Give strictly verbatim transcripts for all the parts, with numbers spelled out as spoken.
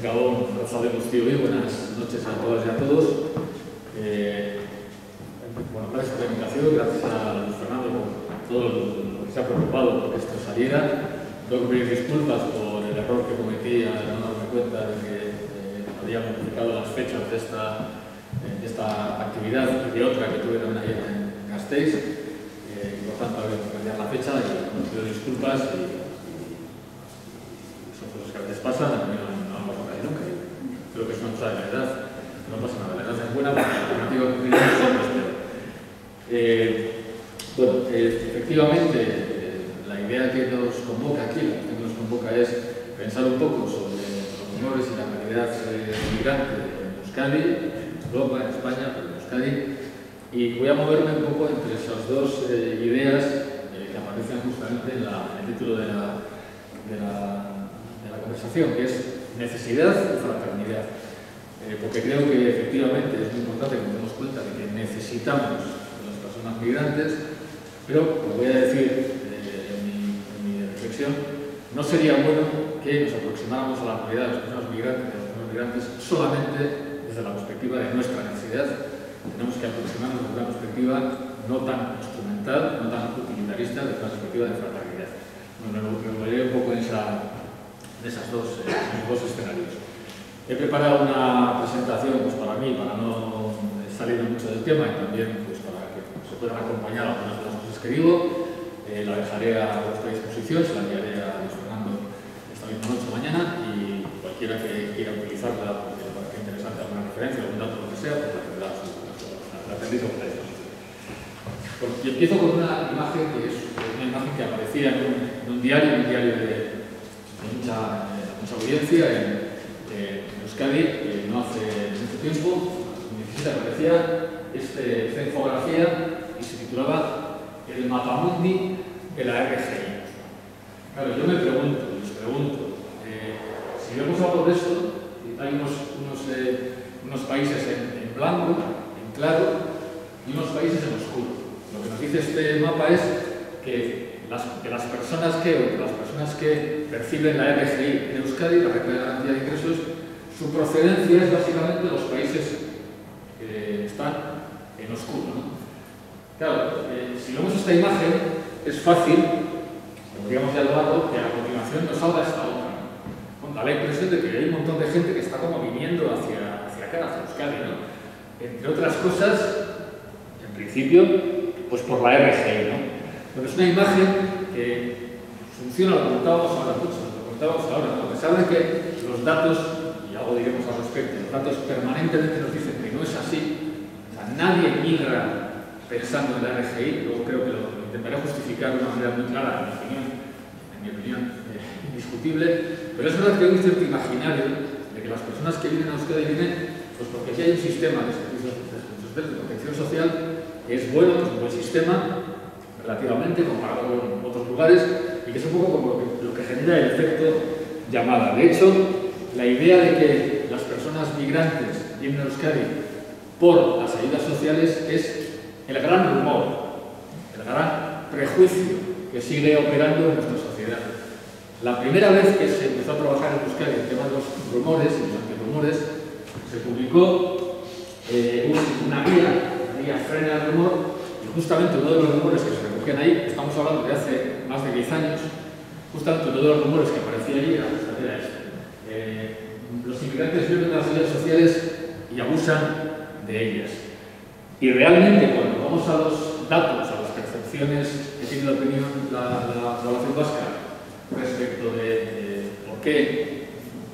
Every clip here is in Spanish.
Gabón, Gonzalo Bustillo, y buenas noches a todas y a todos. Eh, bueno, gracias por la invitación, gracias a Luis Fernando por todo lo que se ha preocupado por que esto saliera. Tengo que pedir disculpas por el error que cometí al no darme cuenta de que eh, había modificado las fechas de esta, eh, de esta actividad y de otra que tuve también ayer en Gasteiz. Eh, y por tanto, había que cambiar la fecha y bueno, pido disculpas y, y, y son cosas que a veces pasan, a mí no, no me pasa casi nunca. Creo que es una cosa de la edad, no pasa nada, la edad es buena, porque la alternativa que tenemos siempre es peor. Eh, bueno, eh, efectivamente, eh, la idea que nos convoca aquí, la que nos convoca es pensar un poco sobre los rumores y la calidad eh, migrante en Euskadi, en Europa, en España, pero en Euskadi, y voy a moverme un poco entre esas dos eh, ideas eh, que aparecen justamente en, la, en el título de la, de, la, de la conversación, que es necesidad y fraternidad. Eh, porque creo que efectivamente es muy importante que nos demos cuenta de que necesitamos de las personas migrantes, pero, como voy a decir eh, en, mi, en mi reflexión, no sería bueno que nos aproximáramos a la realidad de las personas migrantes, de las personas migrantes solamente desde la perspectiva de nuestra necesidad. Tenemos que aproximarnos desde una perspectiva no tan instrumental, no tan utilitarista, desde una perspectiva de fraternidad. Bueno, me moveré un poco en, esa, en esas dos, eh, esos dos escenarios. He preparado una presentación pues, para mí, para no salir mucho del tema y también pues, para que se puedan acompañar algunas de las cosas que digo. Eh, la dejaré a vuestra disposición, se la enviaré a Luis Fernando esta misma noche o mañana y cualquiera que quiera utilizarla porque le parezca interesante alguna referencia, algún dato, lo que sea, pues la tendrá a su la tendréis a vuestra disposición. Bueno, y empiezo con una imagen que es una imagen que aparecía en un, en un diario, un diario de, de mucha, eh, mucha audiencia en, eh, en Euskadi, que no hace mucho tiempo, en dos mil diecisiete, aparecía este, esta infografía y se titulaba El mapamundi de la R G I. Claro, yo me pregunto, les pregunto, eh, si vemos algo de esto, hay unos, unos, eh, unos países en, en blanco, claro, y unos países en oscuro. Lo que nos dice este mapa es que las, que las personas que, las personas que perciben la R G I en Euskadi, la Renta de Garantía de Ingresos, su procedencia es básicamente los países que están en oscuro, ¿no? Claro, eh, si vemos esta imagen, es fácil, como digamos ya lo hago, que a continuación nos salga esta otra, ¿no? Da la impresión de que hay un montón de gente que está como viniendo hacia, hacia acá, hacia Euskadi, ¿no? Entre otras cosas, en principio, pues por la R G I, ¿no? Pero es una imagen que funciona, lo comentábamos ahora mucho, lo comentábamos ahora, ¿no? A pesar de que los datos, y algo diremos al respecto, los datos permanentemente nos dicen que no es así, o sea, nadie migra pensando en la R G I, luego creo que lo, lo intentaré justificar de una manera muy clara, en mi opinión, en mi opinión, eh, indiscutible, pero es verdad que hay un cierto imaginario de que las personas que vienen a Euskadi vienen pues porque aquí hay un sistema de servicios de protección social que es bueno, es un buen sistema, relativamente comparado con otros lugares, y que es un poco como lo que, lo que genera el efecto llamada. De hecho, la idea de que las personas migrantes vienen a Euskadi por las ayudas sociales es el gran rumor, el gran prejuicio que sigue operando en nuestra sociedad. La primera vez que se empezó a trabajar en Euskadi el tema de los rumores y los antirrumores, se publicó eh, una guía, una guía Frena el Rumor, y justamente uno de los rumores que se recogían ahí, estamos hablando de hace más de diez años, justamente uno de los rumores que aparecía allí era, era este. Eh, los inmigrantes viven de las ayudas sociales y abusan de ellas. Y realmente, cuando vamos a los datos, a las percepciones que tiene la opinión, la, la, la población vasca respecto de, de por qué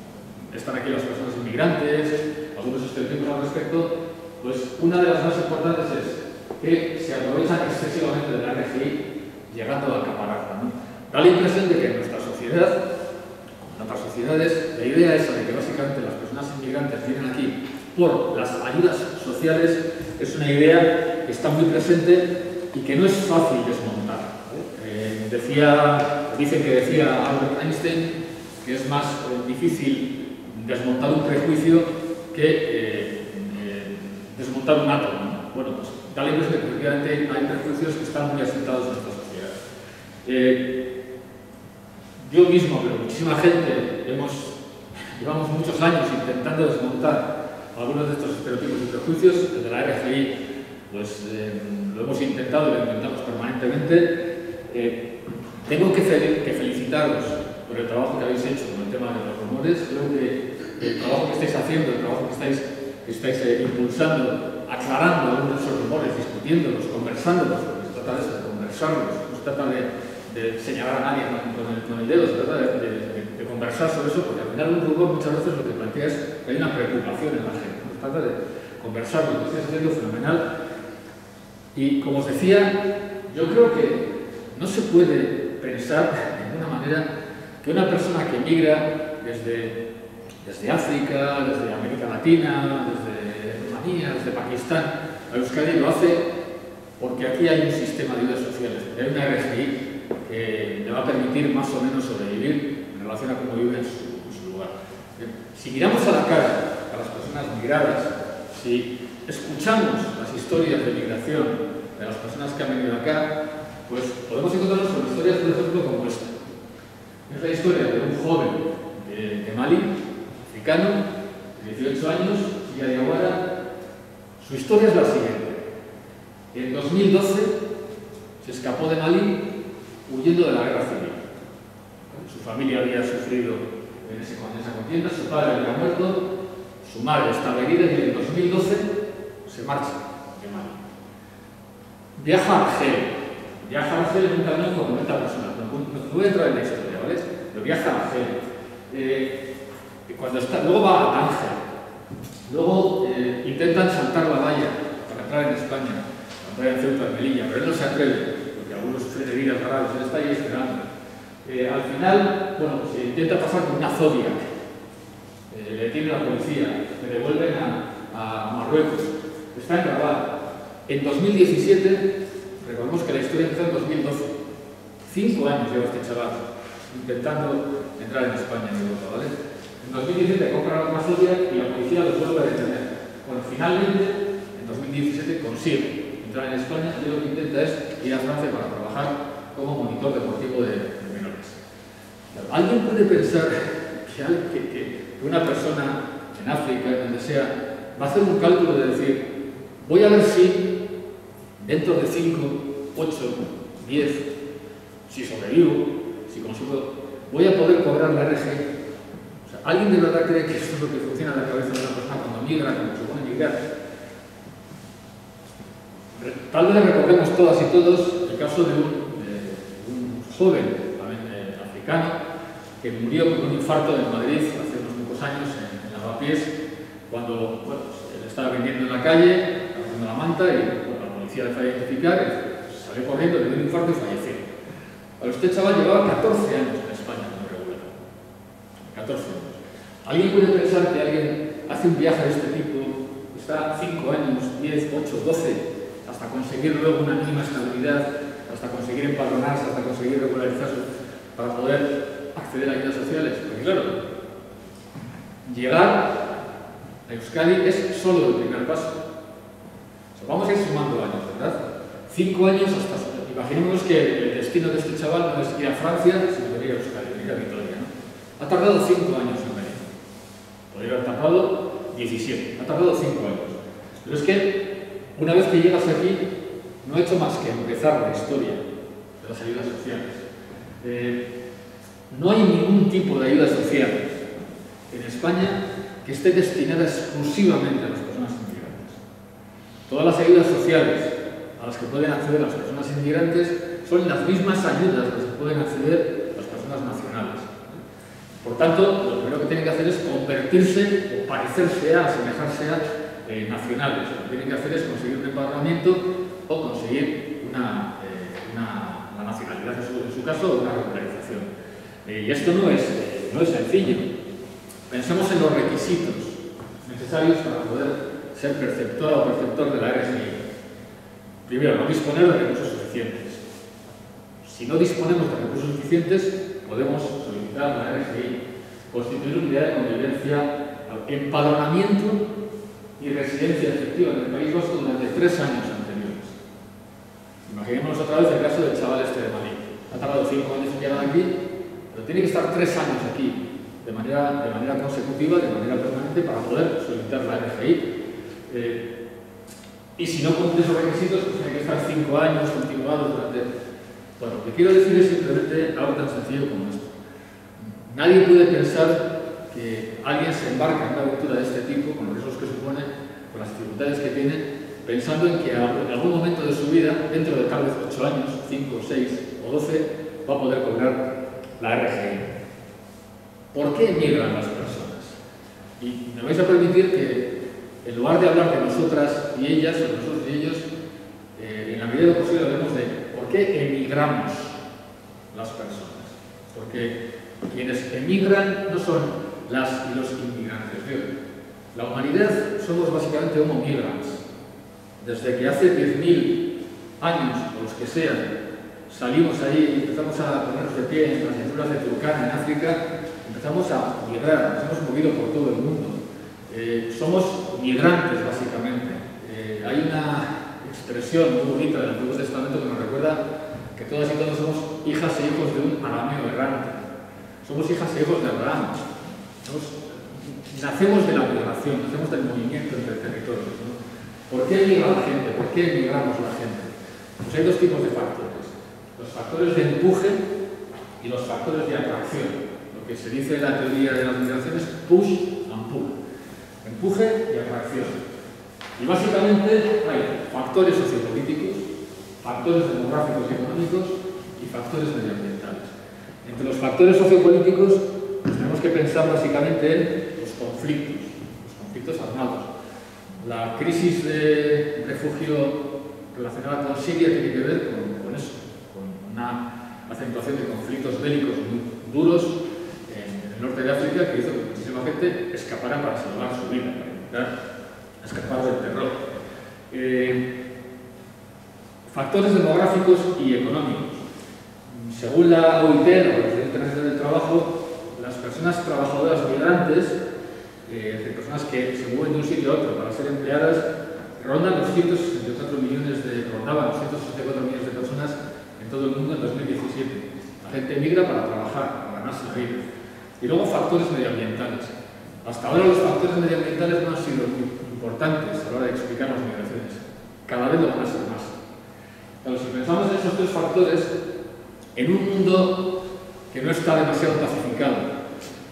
están aquí las personas inmigrantes, algunos estereotipos al respecto, pues una de las más importantes es que se aprovechan excesivamente de la R G I llegando a acapararla, ¿no? Da la impresión de que en nuestra sociedad, como en otras sociedades, la idea esa de que básicamente las personas inmigrantes vienen aquí por las ayudas sociales es una idea que está muy presente y que no es fácil desmontar. Eh, decía, dicen que decía Albert Einstein que es más eh, difícil desmontar un prejuicio que eh, eh, desmontar un átomo, ¿no? Bueno, pues da la impresión de que efectivamente hay prejuicios que están muy asentados en nuestra sociedad. Eh, yo mismo, pero muchísima gente, hemos llevamos muchos años intentando desmontar algunos de estos estereotipos y prejuicios. Desde la R G I pues, eh, lo hemos intentado y lo intentamos permanentemente. Eh, tengo que, fel que felicitaros por el trabajo que habéis hecho con el tema de los rumores. Creo que el trabajo que estáis haciendo, el trabajo que estáis, que estáis eh, impulsando, aclarando algunos de esos rumores, discutiéndolos, conversándolos, porque se trata de eso, de conversarlos, no se trata de, de señalar a nadie con el, con el dedo, se trata de, de, de, de conversar sobre eso, porque al final un rumor muchas veces lo que plantea es que hay una preocupación en la gente, ¿no? Se trata de conversarlo, lo que estáis haciendo fenomenal. Y como os decía, yo creo que no se puede pensar de ninguna manera que una persona que migra desde, desde África, desde América Latina, desde Rumanía, desde Pakistán a Euskadi lo hace porque aquí hay un sistema de ayudas sociales, porque hay una R G I que le va a permitir más o menos sobrevivir en relación a cómo vive en su, en su lugar. Si miramos a la cara a las personas migradas, si escuchamos las historias de migración de las personas que han venido acá, pues podemos encontrarnos con historias, por ejemplo, como esta. Es la historia de un joven de, de Malí, africano, de dieciocho años, y Adiawara. Su historia es la siguiente. En dos mil doce se escapó de Malí huyendo de la guerra civil. Su familia había sufrido en, ese, en esa contienda, su padre había muerto, su madre estaba herida y en dos mil doce se marcha de Malí. Viaja a Argelia. Viaja a Argelia en un camión con noventa personas. No, no, no voy a entrar en la historia, ¿vale? Pero viaja a Argelia. Eh, cuando está, luego va a Tánger. Luego eh, intentan saltar la valla para entrar en España, para entrar en Ceuta, en Melilla, pero él no se atreve, porque algunos sufren heridas graves, él está ahí esperando. Eh, al final, bueno, se intenta pasar con una Zodiac. Eh, le detiene la policía, le devuelven a, a Marruecos. Está en Rabat. En dos mil diecisiete, recordemos que la historia empezó en dos mil doce. Cinco años lleva este chaval intentando entrar en España, en Europa, ¿vale? En dos mil diecisiete compra una Zodiac y la policía los vuelve a detener. Bueno, finalmente, en dos mil diecisiete consigue entrar en España y lo que intenta es ir a Francia para trabajar como monitor deportivo de, de menores. ¿Alguien puede pensar que, que, que una persona en África, en donde sea, va a hacer un cálculo de decir, voy a ver si dentro de cinco, ocho, diez, si sobrevivo, si consigo, voy a poder cobrar la R G I? O sea, ¿alguien de verdad cree que esto es lo que funciona en la cabeza de una persona cuando migra, cuando se pone a migrar? Tal vez recordemos todas y todos el caso de un, de un joven también eh, africano que murió con un infarto en Madrid hace unos pocos años en, en Lavapiés, cuando bueno, pues, él estaba vendiendo en la calle, haciendo la manta y bueno, la policía le fue a identificar, salió corriendo, le dio un infarto y falleció. Pero este chaval llevaba catorce años en España como regular. catorce años. ¿Alguien puede pensar que alguien hace un viaje de este tipo, está cinco años, diez, ocho, doce, hasta conseguir luego una mínima estabilidad, hasta conseguir empadronarse, hasta conseguir regularizarse para poder acceder a ayudas sociales? Porque claro, llegar a Euskadi es solo el primer paso. O sea, vamos a ir sumando años, ¿verdad? Cinco años hasta... Imaginémonos que el destino de este chaval no es ir a Francia, sino venir a Euskadi, venir a Vitoria, ¿no? Ha tardado cinco años en venir. Podría haber tardado diecisiete. Ha tardado cinco años. Pero es que, una vez que llegas aquí, no he hecho más que empezar la historia de las ayudas sociales. Eh, no hay ningún tipo de ayudas sociales en España que esté destinada exclusivamente a las personas inmigrantes. Todas las ayudas sociales a las que pueden acceder las personas inmigrantes son las mismas ayudas a las que pueden acceder las personas nacionales. Por tanto, lo primero que tienen que hacer es convertirse o parecerse a, asemejarse a eh, nacionales. Lo que tienen que hacer es conseguir un empadronamiento o conseguir una, eh, una, la nacionalidad en su, en su caso o una regularización. Eh, y esto no es, eh, no es sencillo. Pensemos en los requisitos necesarios para poder ser perceptora o perceptor de la R G I. Primero, no disponer de recursos suficientes. Si no disponemos de recursos suficientes, podemos solicitar a la R G I constituir una unidad de convivencia, empadronamiento y residencia efectiva en el País Vasco durante tres años anteriores. Imaginémonos otra vez el caso del chaval este de Madrid. Ha tardado cinco años en llegar aquí, pero tiene que estar tres años aquí de manera manera, de manera consecutiva, de manera permanente, para poder solicitar la R G I. Eh, y si no cumple esos requisitos, pues tiene que estar cinco años continuados durante... Bueno, lo que quiero decir es simplemente algo tan sencillo como esto. Nadie puede pensar que alguien se embarca en una aventura de este tipo, con los riesgos que supone, con las dificultades que tiene, pensando en que en algún momento de su vida, dentro de tal vez ocho años, cinco, seis o doce, va a poder cobrar la R G I. ¿Por qué emigran las personas? Y me vais a permitir que, en lugar de hablar de nosotras y ellas, o nosotros y ellos, eh, en la medida de lo posible hablemos de por qué emigramos las personas. Porque quienes emigran no son las y los inmigrantes. La humanidad somos básicamente homo migrans. Desde que hace diez mil años, o los que sean, salimos ahí y empezamos a ponernos de pie en las llanuras de Turkana, en África, empezamos a migrar, nos hemos movido por todo el mundo. Eh, somos migrantes, básicamente. Eh, hay una expresión muy bonita del Antiguo Testamento que nos recuerda que todas y todos somos hijas e hijos de un arameo errante. Somos hijas e hijos de Abraham. Somos, nacemos de la migración, nacemos del movimiento entre territorios, ¿no? ¿Por qué migra la gente? ¿Por qué emigramos la gente? Pues hay dos tipos de factores. Los factores de empuje y los factores de atracción. Lo que se dice en la teoría de las migraciones, push and pull. Empuje y atracción. Y básicamente hay factores sociopolíticos, factores demográficos y económicos y factores medioambientales. Entre los factores sociopolíticos pues tenemos que pensar básicamente en los conflictos, los conflictos armados. La crisis de refugio relacionada con Siria tiene que ver con, con eso, con una acentuación de conflictos bélicos muy duros en el norte de África que hizo que muchísima gente escapara para salvar su vida, para intentar escapar del terror. Eh, factores demográficos y económicos. Según la O I T, la Organización Internacional del Trabajo, las personas trabajadoras migrantes, eh, es decir, personas que se mueven de un sitio a otro para ser empleadas, rondan los ciento sesenta y cuatro millones de, rondaban los ciento sesenta y cuatro millones de personas en todo el mundo en dos mil diecisiete. La gente migra para trabajar, para ganarse la vida. Y luego factores medioambientales. Hasta ahora los factores medioambientales no han sido muy importantes a la hora de explicar las migraciones. Cada vez lo van a ser más. Pero si pensamos en esos tres factores, en un mundo que no está demasiado pacificado,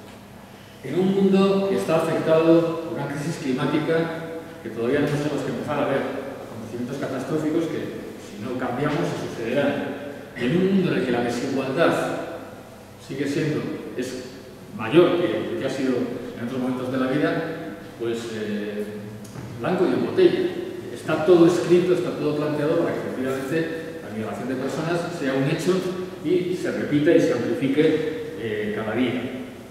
en un mundo que está afectado por una crisis climática que todavía no tenemos que empezar a ver, acontecimientos catastróficos que, si no cambiamos, se sucederán, y en un mundo en el que la desigualdad sigue siendo, es mayor que lo que ha sido en otros momentos de la vida, pues eh, blanco y en botella. Está todo escrito, está todo planteado para que efectivamente la migración de personas sea un hecho y se repita y se amplifique eh, cada día.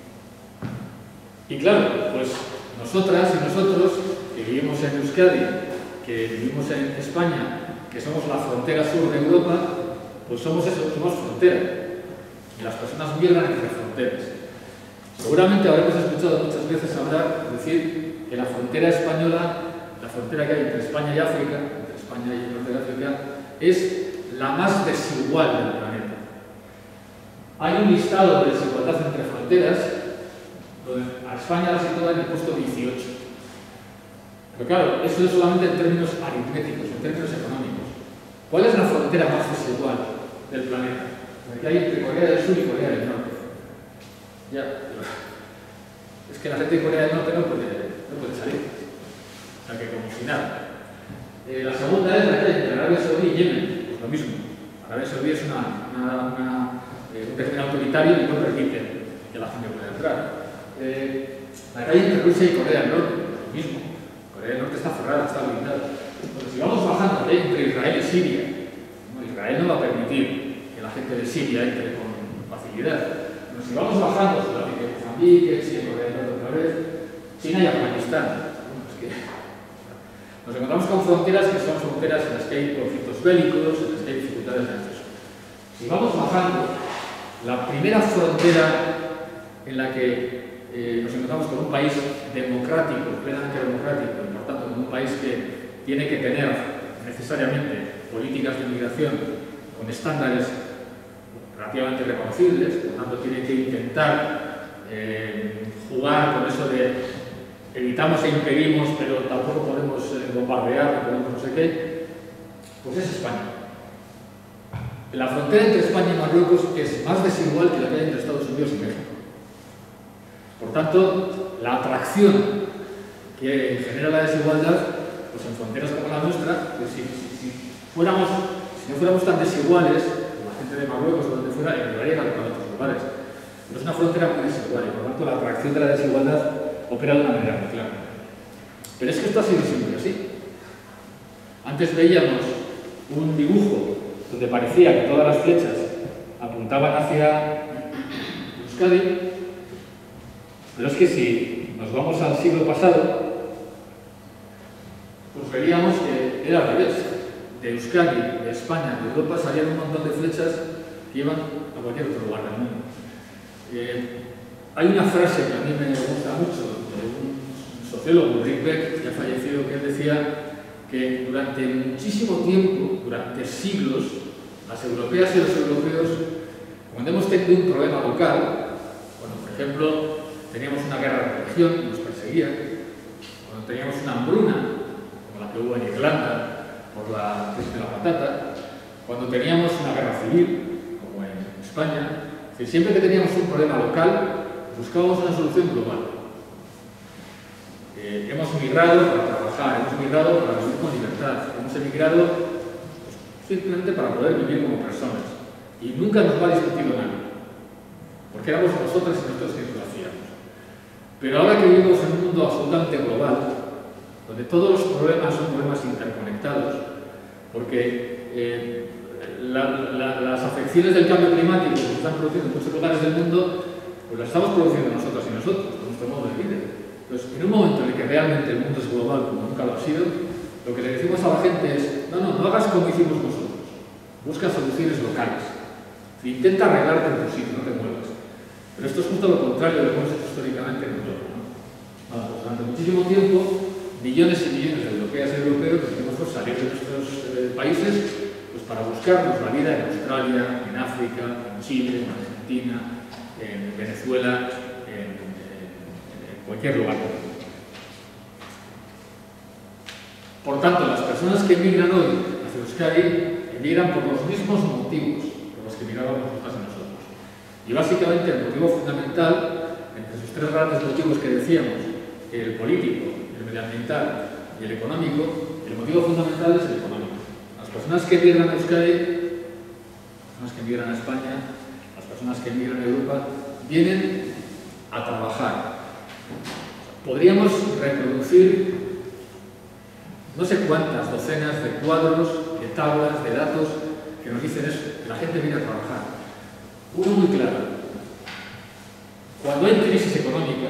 Y claro, pues nosotras y nosotros que vivimos en Euskadi, que vivimos en España, que somos la frontera sur de Europa, pues somos eso, somos frontera. Y las personas migran entre fronteras. Seguramente habremos escuchado muchas veces hablar, decir, que la frontera española, la frontera que hay entre España y África, entre España y el norte de África, es la más desigual del planeta. Hay un listado de desigualdad entre fronteras, donde a España la sitúa en el puesto dieciocho. Pero claro, eso es solamente en términos aritméticos, en términos económicos. ¿Cuál es la frontera más desigual del planeta? La que hay entre Corea del Sur y Corea del Norte. Ya, es que la gente de Corea del Norte no puede, no puede salir. O sea que como si nada. Eh, la segunda es la que hay entre Arabia Saudí y Yemen. Pues lo mismo. Arabia Saudí es una, una, una, eh, un régimen autoritario y no permite que la gente pueda entrar. Eh, la que hay entre Rusia y Corea del Norte. Lo mismo. Corea del Norte está cerrada, está blindada. Pero si vamos bajando ¿eh? entre Israel y Siria, ¿no? Israel no va a permitir que la gente de Siria entre con facilidad. Pero si vamos bajando sobre la de Mozambique, China, Corea del Norte otra vez, China y Afganistán. Bueno, es que nos encontramos con fronteras que son fronteras en las que hay conflictos bélicos, en las que hay dificultades de acceso. Si vamos bajando, la primera frontera en la que eh, nos encontramos con un país democrático, plenamente democrático, y por tanto con un país que tiene que tener necesariamente políticas de inmigración con estándares relativamente reconocibles, por tanto tiene que intentar eh, jugar con eso de evitamos e impedimos, pero tampoco podemos eh, bombardear, podemos no sé qué, pues es España. La frontera entre España y Marruecos es más desigual que la que hay entre Estados Unidos y México. Por tanto, la atracción que genera la desigualdad, pues en fronteras como la nuestra, pues si, si, si, fuéramos, si no fuéramos tan desiguales, como la gente de Marruecos o donde fuera, emigrarían a otros lugares. Pero es una frontera muy desigual y por lo tanto la atracción de la desigualdad opera de una manera muy clara. Pero es que esto ha sido siempre así. Antes veíamos un dibujo donde parecía que todas las flechas apuntaban hacia Euskadi, pero es que si nos vamos al siglo pasado, pues veríamos que era al revés. De Euskadi, de España, de Europa salían un montón de flechas que iban a cualquier otro lugar del mundo. Eh, hay una frase que a mí me gusta mucho de un sociólogo, Rick Beck, que ha fallecido, que él decía que durante muchísimo tiempo, durante siglos, las europeas y los europeos, cuando hemos tenido un problema local, cuando por ejemplo teníamos una guerra de religión que nos perseguía, cuando teníamos una hambruna, como la que hubo en Irlanda por la crisis de la patata, cuando teníamos una guerra civil, como en España, es decir, siempre que teníamos un problema local, buscábamos una solución global. Eh, hemos migrado para trabajar, hemos migrado para vivir con libertad, hemos emigrado pues, simplemente para poder vivir como personas. Y nunca nos lo ha discutido nadie, porque éramos nosotros y nosotros quienes lo hacíamos. Pero ahora que vivimos en un mundo absolutamente global, donde todos los problemas son problemas interconectados, porque eh, la, la, las afecciones del cambio climático que se están produciendo en muchos lugares del mundo, pues las estamos produciendo nosotros y nosotros, con nuestro modo de vida. Entonces, en un momento en el que realmente el mundo es global, como nunca lo ha sido, lo que le decimos a la gente es, no, no, no hagas como hicimos nosotros, busca soluciones locales, intenta arreglarte en tu sitio, no te muevas. Pero esto es justo lo contrario de lo que hemos hecho históricamente en Europa, ¿no? Bueno, pues durante muchísimo tiempo, millones y millones de europeas y europeos decidimos pues, salir de nuestros eh, países pues, para buscarnos la vida en Australia, en África, en Chile, en Argentina, en Venezuela, en, en, en cualquier lugar. Por tanto, las personas que emigran hoy hacia Euskadi emigran por los mismos motivos por los que emigrábamos nosotros a nosotros. Y básicamente el motivo fundamental, entre sus tres grandes motivos que decíamos, el político, el medioambiental y el económico, el motivo fundamental es el económico. Las personas que emigran a Euskadi, las personas que emigran a España, las personas que emigran a Europa, vienen a trabajar. Podríamos reproducir no sé cuántas docenas de cuadros, de tablas, de datos que nos dicen eso, que la gente viene a trabajar. Uno muy claro. Cuando hay crisis económica,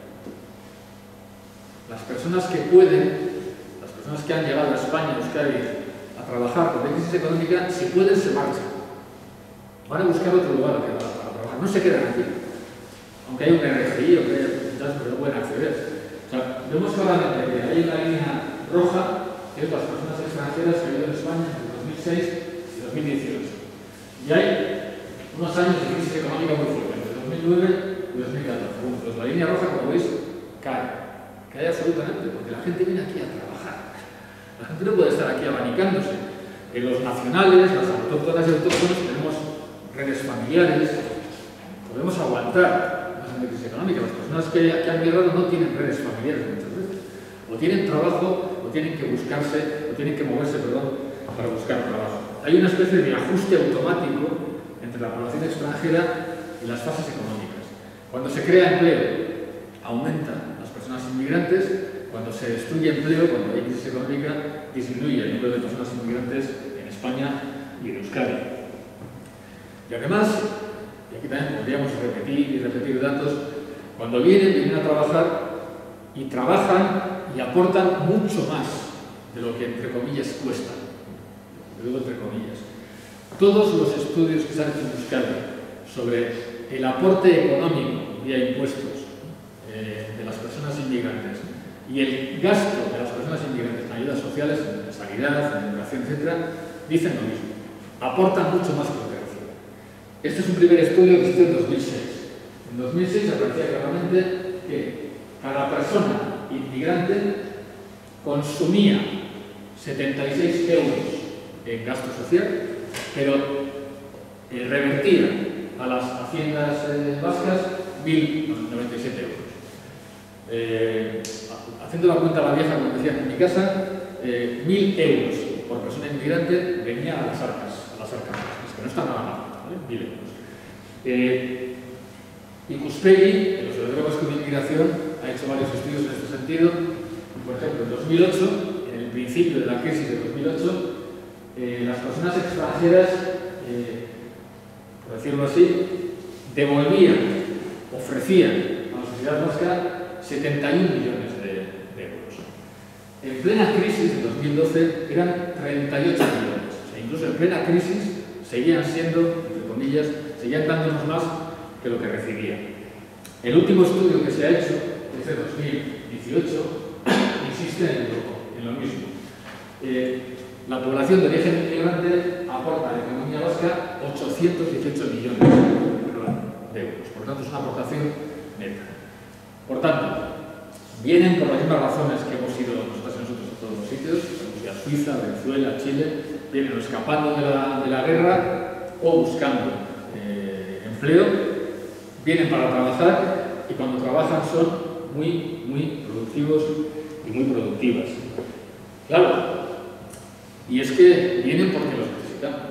las personas que pueden, las personas que han llegado a España, a Euskadi, a trabajar por crisis económica, si pueden se marchan. Van a buscar otro lugar para trabajar, no se quedan aquí. Aunque hay un R G I, aunque hay oportunidades, pero no pueden acceder. O sea, vemos claramente que hay una línea roja, que es las personas extranjeras que viven en España entre dos mil seis y dos mil dieciocho. Y hay unos años de crisis económica muy fuerte, entre dos mil nueve y dos mil catorce. Bueno, pues la línea roja, como veis, cae. Cae absolutamente, porque la gente viene aquí a trabajar. La gente no puede estar aquí abanicándose. En los nacionales, las autóctonas y autóctonos, tenemos redes familiares, podemos aguantar una crisis económica. Las personas que, que han migrado no tienen redes familiares muchas veces. O tienen trabajo, o tienen que buscarse, o tienen que moverse, perdón, para buscar trabajo. Hay una especie de ajuste automático entre la población extranjera y las fases económicas. Cuando se crea empleo, aumenta las personas inmigrantes. Cuando se destruye empleo, cuando hay crisis económica, disminuye el número de personas inmigrantes en España y en Euskadi. Y además, y aquí también podríamos repetir y repetir datos, cuando vienen, vienen a trabajar y trabajan y aportan mucho más de lo que, entre comillas, cuesta. Lo digo entre comillas. Todos los estudios que se han hecho en Euskadi sobre el aporte económico vía impuestos eh, de las personas inmigrantes y el gasto de las personas inmigrantes en ayudas sociales, en sanidad, en educación, etcétera, dicen lo mismo. Aportan mucho más que lo que reciben. Este es un primer estudio que se hizo en dos mil seis. En dos mil seis aparecía claramente que cada persona inmigrante consumía setenta y seis euros en gasto social, pero eh, revertía a las haciendas eh, vascas mil noventa y siete euros. Eh, haciendo la cuenta a la vieja, como decían en mi casa, eh, mil euros por persona inmigrante venía a las arcas, a las arcas vascas, que no está nada mal, ¿vale? Mil euros. Eh, Ikuspegi, el Observatorio Vasco de Inmigración, ha hecho varios estudios en este sentido. Por ejemplo, en dos mil ocho, en el principio de la crisis de dos mil ocho, eh, las personas extranjeras, eh, por decirlo así, devolvían, ofrecían a la sociedad vasca setenta y un millones de, de euros. En plena crisis de dos mil doce eran treinta y ocho millones. O sea, incluso en plena crisis seguían siendo, entre comillas, seguían dándonos más que lo que recibían. El último estudio que se ha hecho, que es de dos mil dieciocho, insiste en lo, en lo mismo. Eh, la población de origen inmigrante aporta a la economía vasca ochocientos dieciocho millones de euros. Por tanto, es una aportación neta. Por tanto, vienen por las mismas razones que hemos ido nosotros y nosotros a todos los sitios, a Suiza, Venezuela, Chile, vienen o escapando de la, de la guerra o buscando eh, empleo, vienen para trabajar y cuando trabajan son muy, muy productivos y muy productivas. Claro, y es que vienen porque los necesitamos.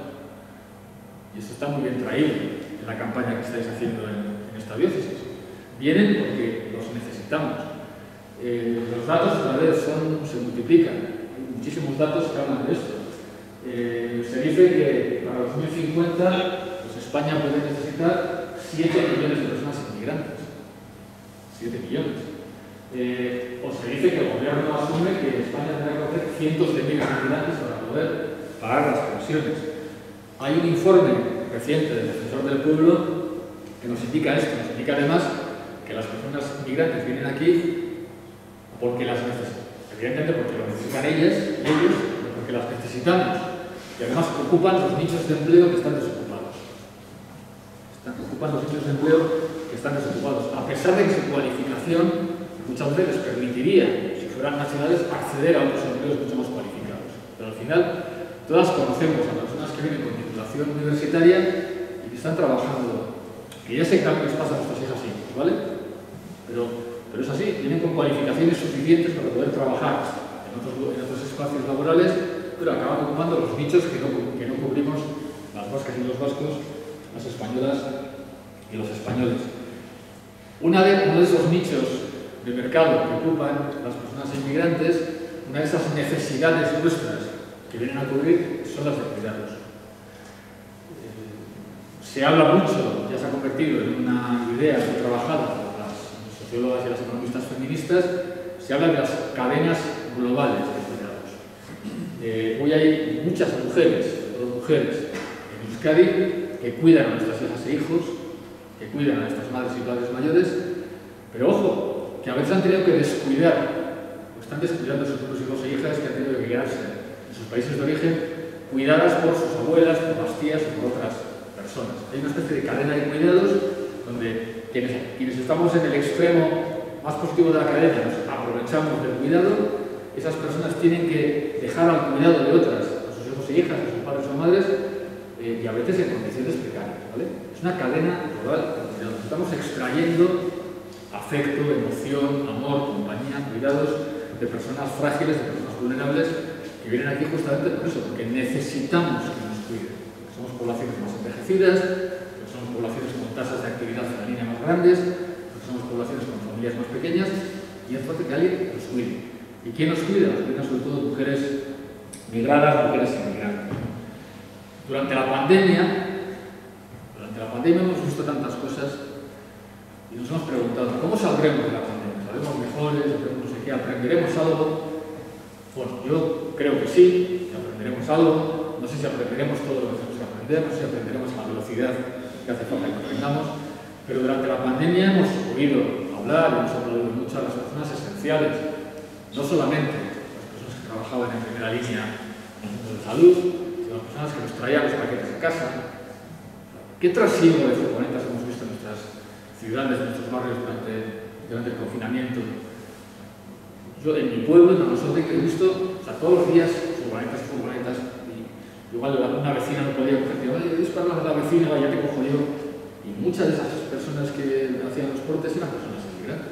Y eso está muy bien traído en la campaña que estáis haciendo en, en esta diócesis. Vienen porque los necesitamos. Eh, los datos cada vez son, se multiplican. Hay muchísimos datos que hablan de esto. Eh, se dice que para dos mil cincuenta pues España puede necesitar siete millones de personas inmigrantes. siete millones. Eh, o se dice que el gobierno asume que España tendrá que hacer cientos de miles de migrantes para poder pagar las pensiones. Hay un informe reciente del Defensor del Pueblo que nos indica esto, nos indica además que las personas migrantes vienen aquí porque las necesitan, evidentemente porque lo necesitan ellas, ellos, pero porque las necesitamos. Y además ocupan los nichos de empleo que están desocupados. Están, ocupan los nichos de empleo que están desocupados, a pesar de que su cualificación muchas veces les permitiría, si fueran nacionales, acceder a otros empleos mucho más cualificados. Pero al final, todas conocemos a personas que vienen con titulación universitaria y que están trabajando, que ya sé que les pasa a nuestras hijas así, ¿vale? Pero, pero es así, vienen con cualificaciones suficientes para poder trabajar en otros, en otros espacios laborales, pero acaban ocupando los nichos que no, que no cubrimos las vascas y los vascos, las españolas y los españoles. Una de, uno de esos nichos de mercado que ocupan las personas inmigrantes, una de esas necesidades nuestras que vienen a cubrir son las de cuidados. Eh, se habla mucho, ya se ha convertido en una idea muy trabajada por las sociólogas y las economistas feministas, se habla de las cadenas globales de cuidados. Eh, hoy hay muchas mujeres, sobre todo mujeres, en Euskadi que cuidan a nuestras hijas e hijos, que cuidan a nuestras madres y padres mayores, pero ojo, que a veces han tenido que descuidar, o están descuidando a sus propios hijos e hijas que han tenido que quedarse en sus países de origen, cuidadas por sus abuelas, por las tías o por otras personas. Hay una especie de cadena de cuidados donde quienes, quienes estamos en el extremo más positivo de la cadena nos aprovechamos del cuidado, esas personas tienen que dejar al cuidado de otras, a sus hijos e hijas, a sus padres o madres, eh, y a veces en condiciones precarias, ¿vale? Es una cadena global de cuidados. Estamos extrayendo afecto, emoción, amor, compañía, cuidados de personas frágiles, de personas vulnerables que vienen aquí justamente por eso, porque necesitamos que nos cuiden. Somos poblaciones más envejecidas, porque somos poblaciones con tasas de actividad femenina más grandes, porque somos poblaciones con familias más pequeñas y es fuerte que alguien nos cuide. ¿Y quién nos cuida? Nos cuidan sobre todo mujeres migradas, mujeres inmigrantes. Durante la pandemia, durante la pandemia hemos visto tantas cosas y nos hemos preguntado, ¿cómo saldremos de la pandemia? ¿Saldremos mejores? ¿Saldremos no sé qué? ¿Aprenderemos algo? Bueno, yo creo que sí, que aprenderemos algo. No sé si aprenderemos todo lo que tenemos que aprender, no sé si aprenderemos a la velocidad que hace falta que aprendamos, pero durante la pandemia hemos oído hablar, hemos hablado mucho a las personas esenciales, no solamente las personas que trabajaban en primera línea en el centro de salud, sino las personas que nos traían los paquetes a casa. ¿Qué trasiego de furgonetas hemos visto en nuestras ciudades, en nuestros barrios durante, durante el confinamiento. Yo en mi pueblo, en Nosotros, he visto, o sea, todos los días, furgonetas y furgonetas, y igual una vecina no podía coger, digo, oye, disparas a la vecina, ya te cojo yo. Y muchas de esas personas que hacían los portes eran personas inmigrantes.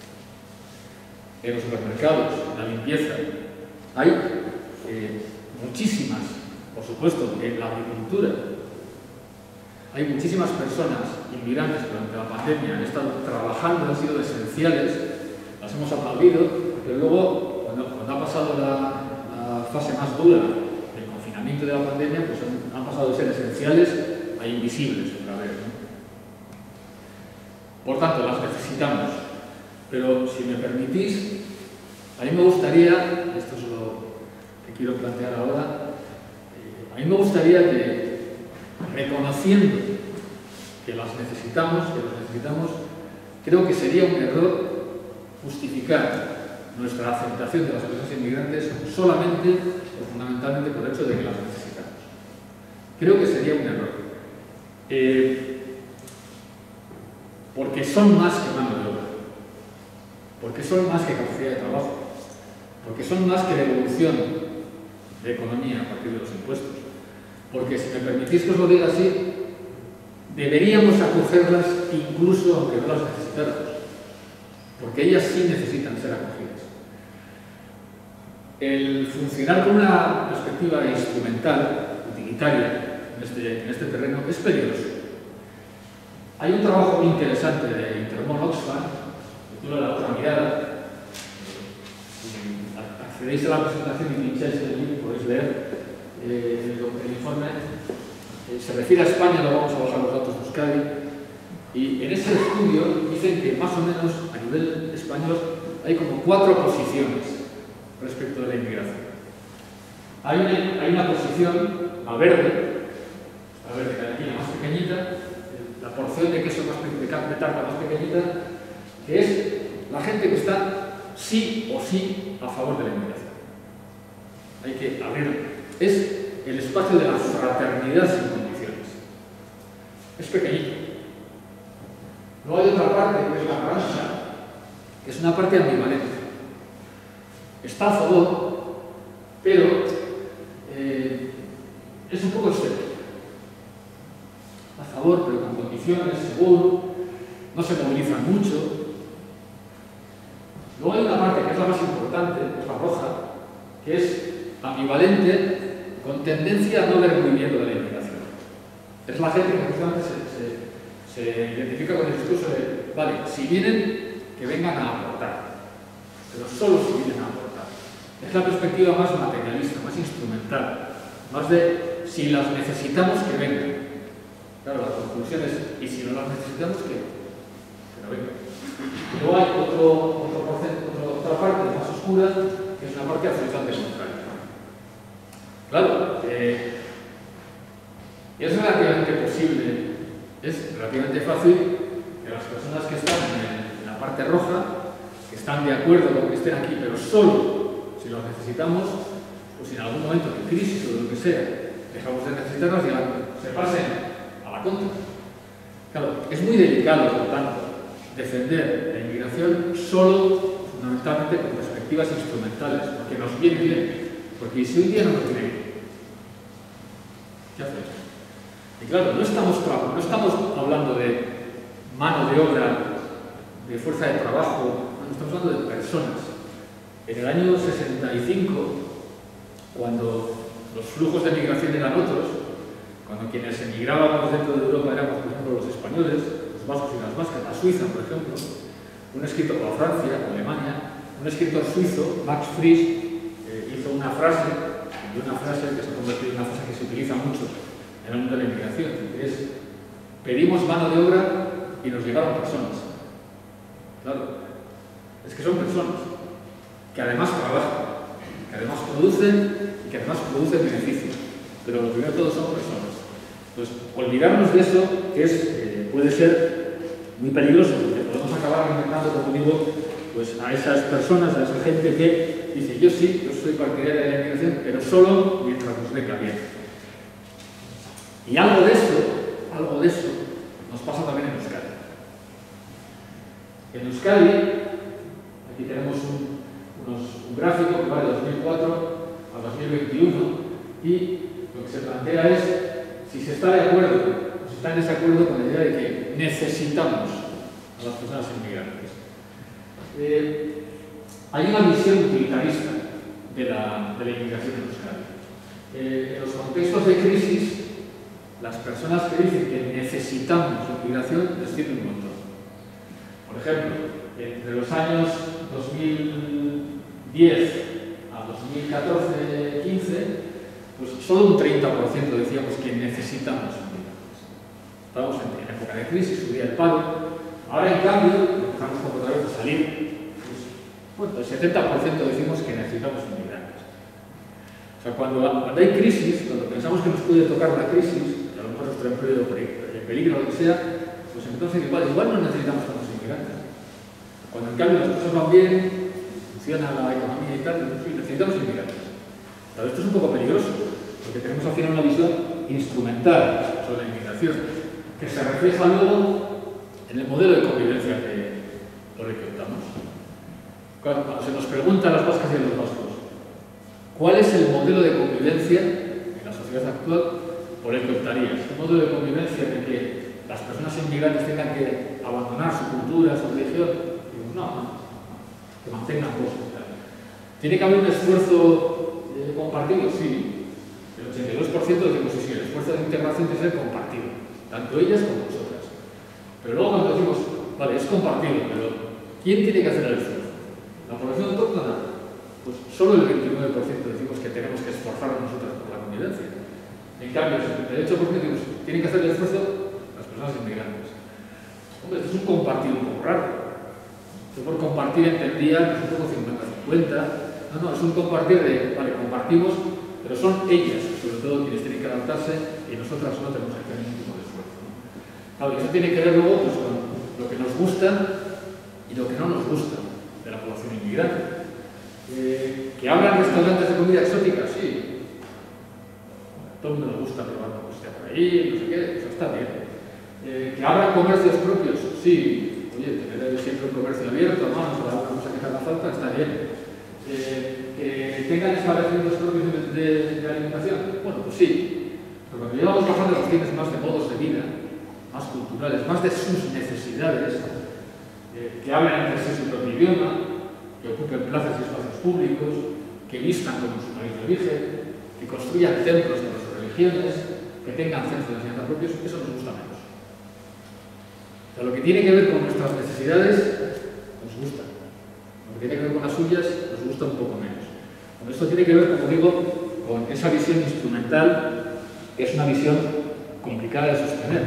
En los supermercados, en la limpieza, hay eh, muchísimas, por supuesto, en la agricultura. Hay muchísimas personas inmigrantes que durante la pandemia han estado trabajando, han sido esenciales, las hemos aplaudido, pero luego, cuando, cuando ha pasado la, la fase más dura del confinamiento de la pandemia, pues han, han pasado de ser esenciales a invisibles otra vez, ¿no? Por tanto, las necesitamos. Pero, si me permitís, a mí me gustaría, esto es lo que quiero plantear ahora, eh, a mí me gustaría que, reconociendo que las necesitamos, que las necesitamos, creo que sería un error justificar nuestra aceptación de las personas inmigrantes solamente o fundamentalmente por el hecho de que las necesitamos. Creo que sería un error. Eh, porque son más que mano de obra, porque son más que capacidad de trabajo, porque son más que devolución de economía a partir de los impuestos. Porque, si me permitís que os lo diga así, deberíamos acogerlas incluso aunque no las necesitáramos, porque ellas sí necesitan ser acogidas. El funcionar con una perspectiva instrumental, utilitaria, en este, en este terreno, es peligroso. Hay un trabajo muy interesante de Intermón Oxfam, que titula La otra mirada. Si accedéis a la presentación y pincháis el link, podéis leer eh, el informe. Eh, se refiere a España, lo vamos a bajar los datos de Euskadi, y en ese estudio dicen que más o menos a nivel español hay como cuatro posiciones respecto de la inmigración. Hay una, hay una posición, la verde, la verde que hay aquí, la más pequeñita, la porción de queso más de, de tarta más pequeñita, que es la gente que está sí o sí a favor de la inmigración. Hay que abrir, es el espacio de la fraternidad sin condiciones. Es pequeñito. Luego hay otra parte, que es la naranja, que es una parte ambivalente. Está a favor, pero eh, es un poco escéptico. A favor, pero con condiciones, seguro, no se movilizan mucho. Luego hay una parte que es la más importante, que es la roja, que es ambivalente, con tendencia a no ver muy bien lo de la inmigración. Es la gente que justamente se, se, se identifica con el discurso de, vale, si vienen, que vengan a aportar, pero solo si vienen a aportar. Es la perspectiva más materialista, más instrumental, más de, si las necesitamos, que vengan. Claro, la conclusión es, y si no las necesitamos, ¿qué? Que no vengan. Luego hay otro, otro porcentaje, otra parte más oscura, que es una parte absolutamente contraria. Claro, eh, es relativamente posible, es relativamente fácil que las personas que están en, en la parte roja, que están de acuerdo con que estén aquí, pero solo si los necesitamos, pues si en algún momento de crisis o de lo que sea, dejamos de necesitarlas, digan, se pasen a la contra. Claro, es muy delicado, por tanto, defender la inmigración solo, fundamentalmente, con perspectivas instrumentales, porque nos viene bien. Porque si hoy día no nos viene bien, ¿qué hacemos? Y claro, no estamos, no estamos hablando de mano de obra, de fuerza de trabajo, no, estamos hablando de personas. En el año sesenta y cinco, cuando los flujos de migración eran otros, cuando quienes emigrábamos dentro de Europa éramos, por ejemplo, los españoles, los vascos y las vascas, a Suiza, por ejemplo, un escritor, o a Francia, o a Alemania, un escritor suizo, Max Frisch, hizo una frase, y una frase que se ha convertido en una frase que se utiliza mucho en el mundo de la inmigración, que es: pedimos mano de obra y nos llegaron personas. Claro, es que son personas que además trabajan, que además producen y que además producen beneficios, pero lo primero de todo son personas. Entonces, olvidarnos de eso que es, eh, puede ser muy peligroso, porque podemos acabar alimentando, como digo, pues a esas personas, a esa gente que dice, yo sí, yo soy partidario de la inmigración, pero solo mientras nos venga bien. Y algo de eso, algo de eso, nos pasa también en Euskadi. En Euskadi, aquí tenemos un, unos, un gráfico que va de dos mil cuatro a dos mil veintiuno y lo que se plantea es si se está de acuerdo o si está en desacuerdo con la idea de que necesitamos a las personas inmigrantes. Eh, hay una visión utilitarista de la, de la inmigración en Euskadi. Eh, en los contextos de crisis, las personas que dicen que necesitamos inmigración les sirven un montón. Por ejemplo, entre los años dos mil diez a dos mil catorce quince, pues solo un treinta por ciento decíamos que necesitamos inmigrantes. Estábamos en, en época de crisis, subía el paro. Ahora, en cambio, empezamos como otra vez a salir. Pues, bueno, el setenta por ciento decimos que necesitamos inmigrantes. O sea, cuando, cuando hay crisis, cuando pensamos que nos puede tocar la crisis, a lo mejor nuestro empleo en peligro o lo que sea, pues entonces igual, igual no necesitamos tantos inmigrantes. Cuando en cambio las cosas van bien, funciona la economía y tal, necesitamos inmigrantes. Pero esto es un poco peligroso, porque tenemos al final una visión instrumental sobre la inmigración, que se refleja luego en el modelo de convivencia que, por el que optamos. Cuando se nos pregunta a las vascas y a los vascos, ¿cuál es el modelo de convivencia en la sociedad actual por el que optarías? ¿Un modelo de convivencia en el que las personas inmigrantes tengan que abandonar su cultura, su religión? Digo, no, no, que mantengan cosas. ¿Tiene que haber un esfuerzo eh, compartido? Sí. El ochenta y dos por ciento decimos sí, sí, el esfuerzo de integración tiene que ser compartido, tanto ellas como nosotras. Pero luego cuando decimos, vale, es compartido, pero ¿quién tiene que hacer el esfuerzo? ¿La población autóctona? Pues solo el veintinueve por ciento decimos que tenemos que esforzarnos nosotras por la convivencia. En cambio, el setenta y ocho por ciento decimos, tienen que hacer el esfuerzo las personas inmigrantes. Hombre, esto es un compartido un poco raro. Yo por compartir entendía que es un poco cincuenta cincuenta. No, no, es un compartir de, vale, compartimos, pero son ellas, sobre todo, quienes tienen que adaptarse y nosotras no tenemos que hacer ningún tipo de esfuerzo. Claro, y eso tiene que ver luego pues, con lo que nos gusta y lo que no nos gusta de la población inmigrante. Eh, ¿Que abran restaurantes de comida exótica? Sí. A todo el mundo le gusta probar lo que sea por ahí, no sé qué, eso está bien. Eh, ¿Que abran comercios propios? Sí. Oye, tener siempre un comercio abierto, ¿no? Para alguna cosa que te haga falta, está bien. Eh, ¿Que tengan establecimientos propios de, de, de alimentación? Bueno, pues sí. Pero cuando llevamos bajando los fines más de modos de vida, más culturales, más de sus necesidades, eh, que hablen entre sí su propio idioma, que ocupen plazas y espacios públicos, que vistan como su país de origen, que construyan templos de las religiones, que tengan centros de enseñanza propios, eso nos gusta menos. O sea, lo que tiene que ver con nuestras necesidades, nos gusta. Lo que tiene que ver con las suyas, nos gusta un poco menos. Con esto tiene que ver, como digo, con esa visión instrumental, que es una visión complicada de sostener.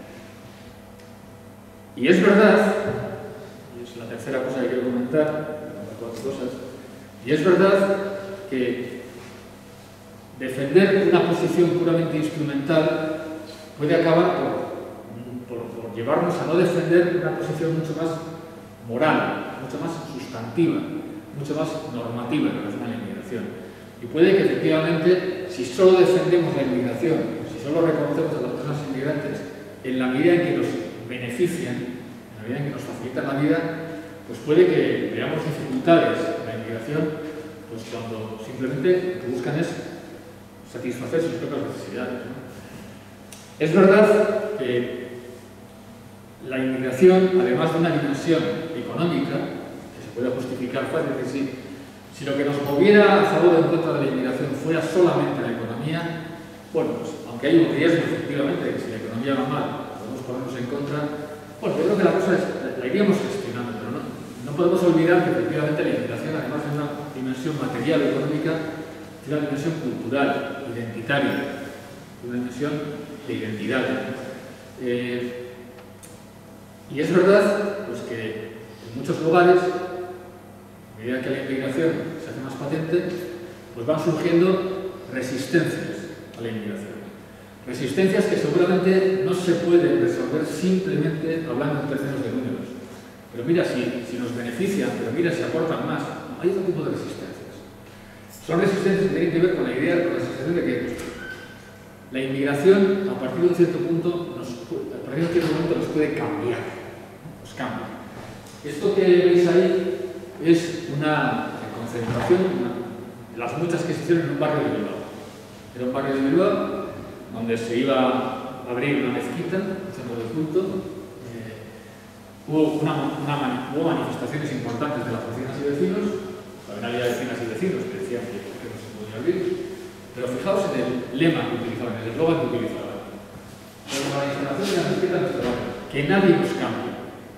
Y es verdad, y es la tercera cosa que quiero comentar, cuatro cosas, y es verdad que defender una posición puramente instrumental puede acabar por, por, por llevarnos a no defender una posición mucho más moral, mucho más sustantiva, mucho más normativa en relación a la inmigración. Y puede que efectivamente, si solo defendemos la inmigración, si solo reconocemos a las personas inmigrantes en la medida en que nos benefician, en la medida en que nos facilitan la vida, pues puede que veamos dificultades en la inmigración, pues cuando simplemente lo que buscan es satisfacer sus propias necesidades, ¿no? Es verdad que la inmigración, además de una dimensión económica, que se puede justificar fácil, que sí, si lo que nos moviera a favor o en contra de la inmigración fuera solamente la economía, bueno, pues aunque hay un riesgo efectivamente de que si la economía va mal, podemos ponernos en contra, bueno, yo creo que la cosa es, la, la iríamos gestionando, pero no, no podemos olvidar que efectivamente la inmigración, además de una dimensión material económica, tiene una dimensión cultural, identitaria, una dimensión de identidad. Eh, y es verdad pues, que en muchos lugares, a medida que la inmigración se hace más patente, pues van surgiendo resistencias a la inmigración. Resistencias que seguramente no se pueden resolver simplemente hablando en términos de números. Pero mira si, si nos benefician, pero mira si aportan más. No, hay otro tipo de resistencias. Son resistencias que tienen que ver con la idea, con la sensación de que la inmigración, a partir de un cierto punto, nos, a partir de un cierto momento nos puede cambiar. Nos cambia. Esto que veis ahí es una concentración una, de las muchas que se hicieron en un barrio de Bilbao. Era un barrio de Bilbao donde se iba a abrir una mezquita, un centro de culto. Eh, hubo, una, una, hubo manifestaciones importantes de las vecinas y vecinos. También había vecinas y vecinos que decían que, que no se podía abrir. Pero fijaos en el lema que utilizaban, en el eslogan que utilizaban. La instalación de la mezquita en nuestro barrio. Que nadie nos cambie.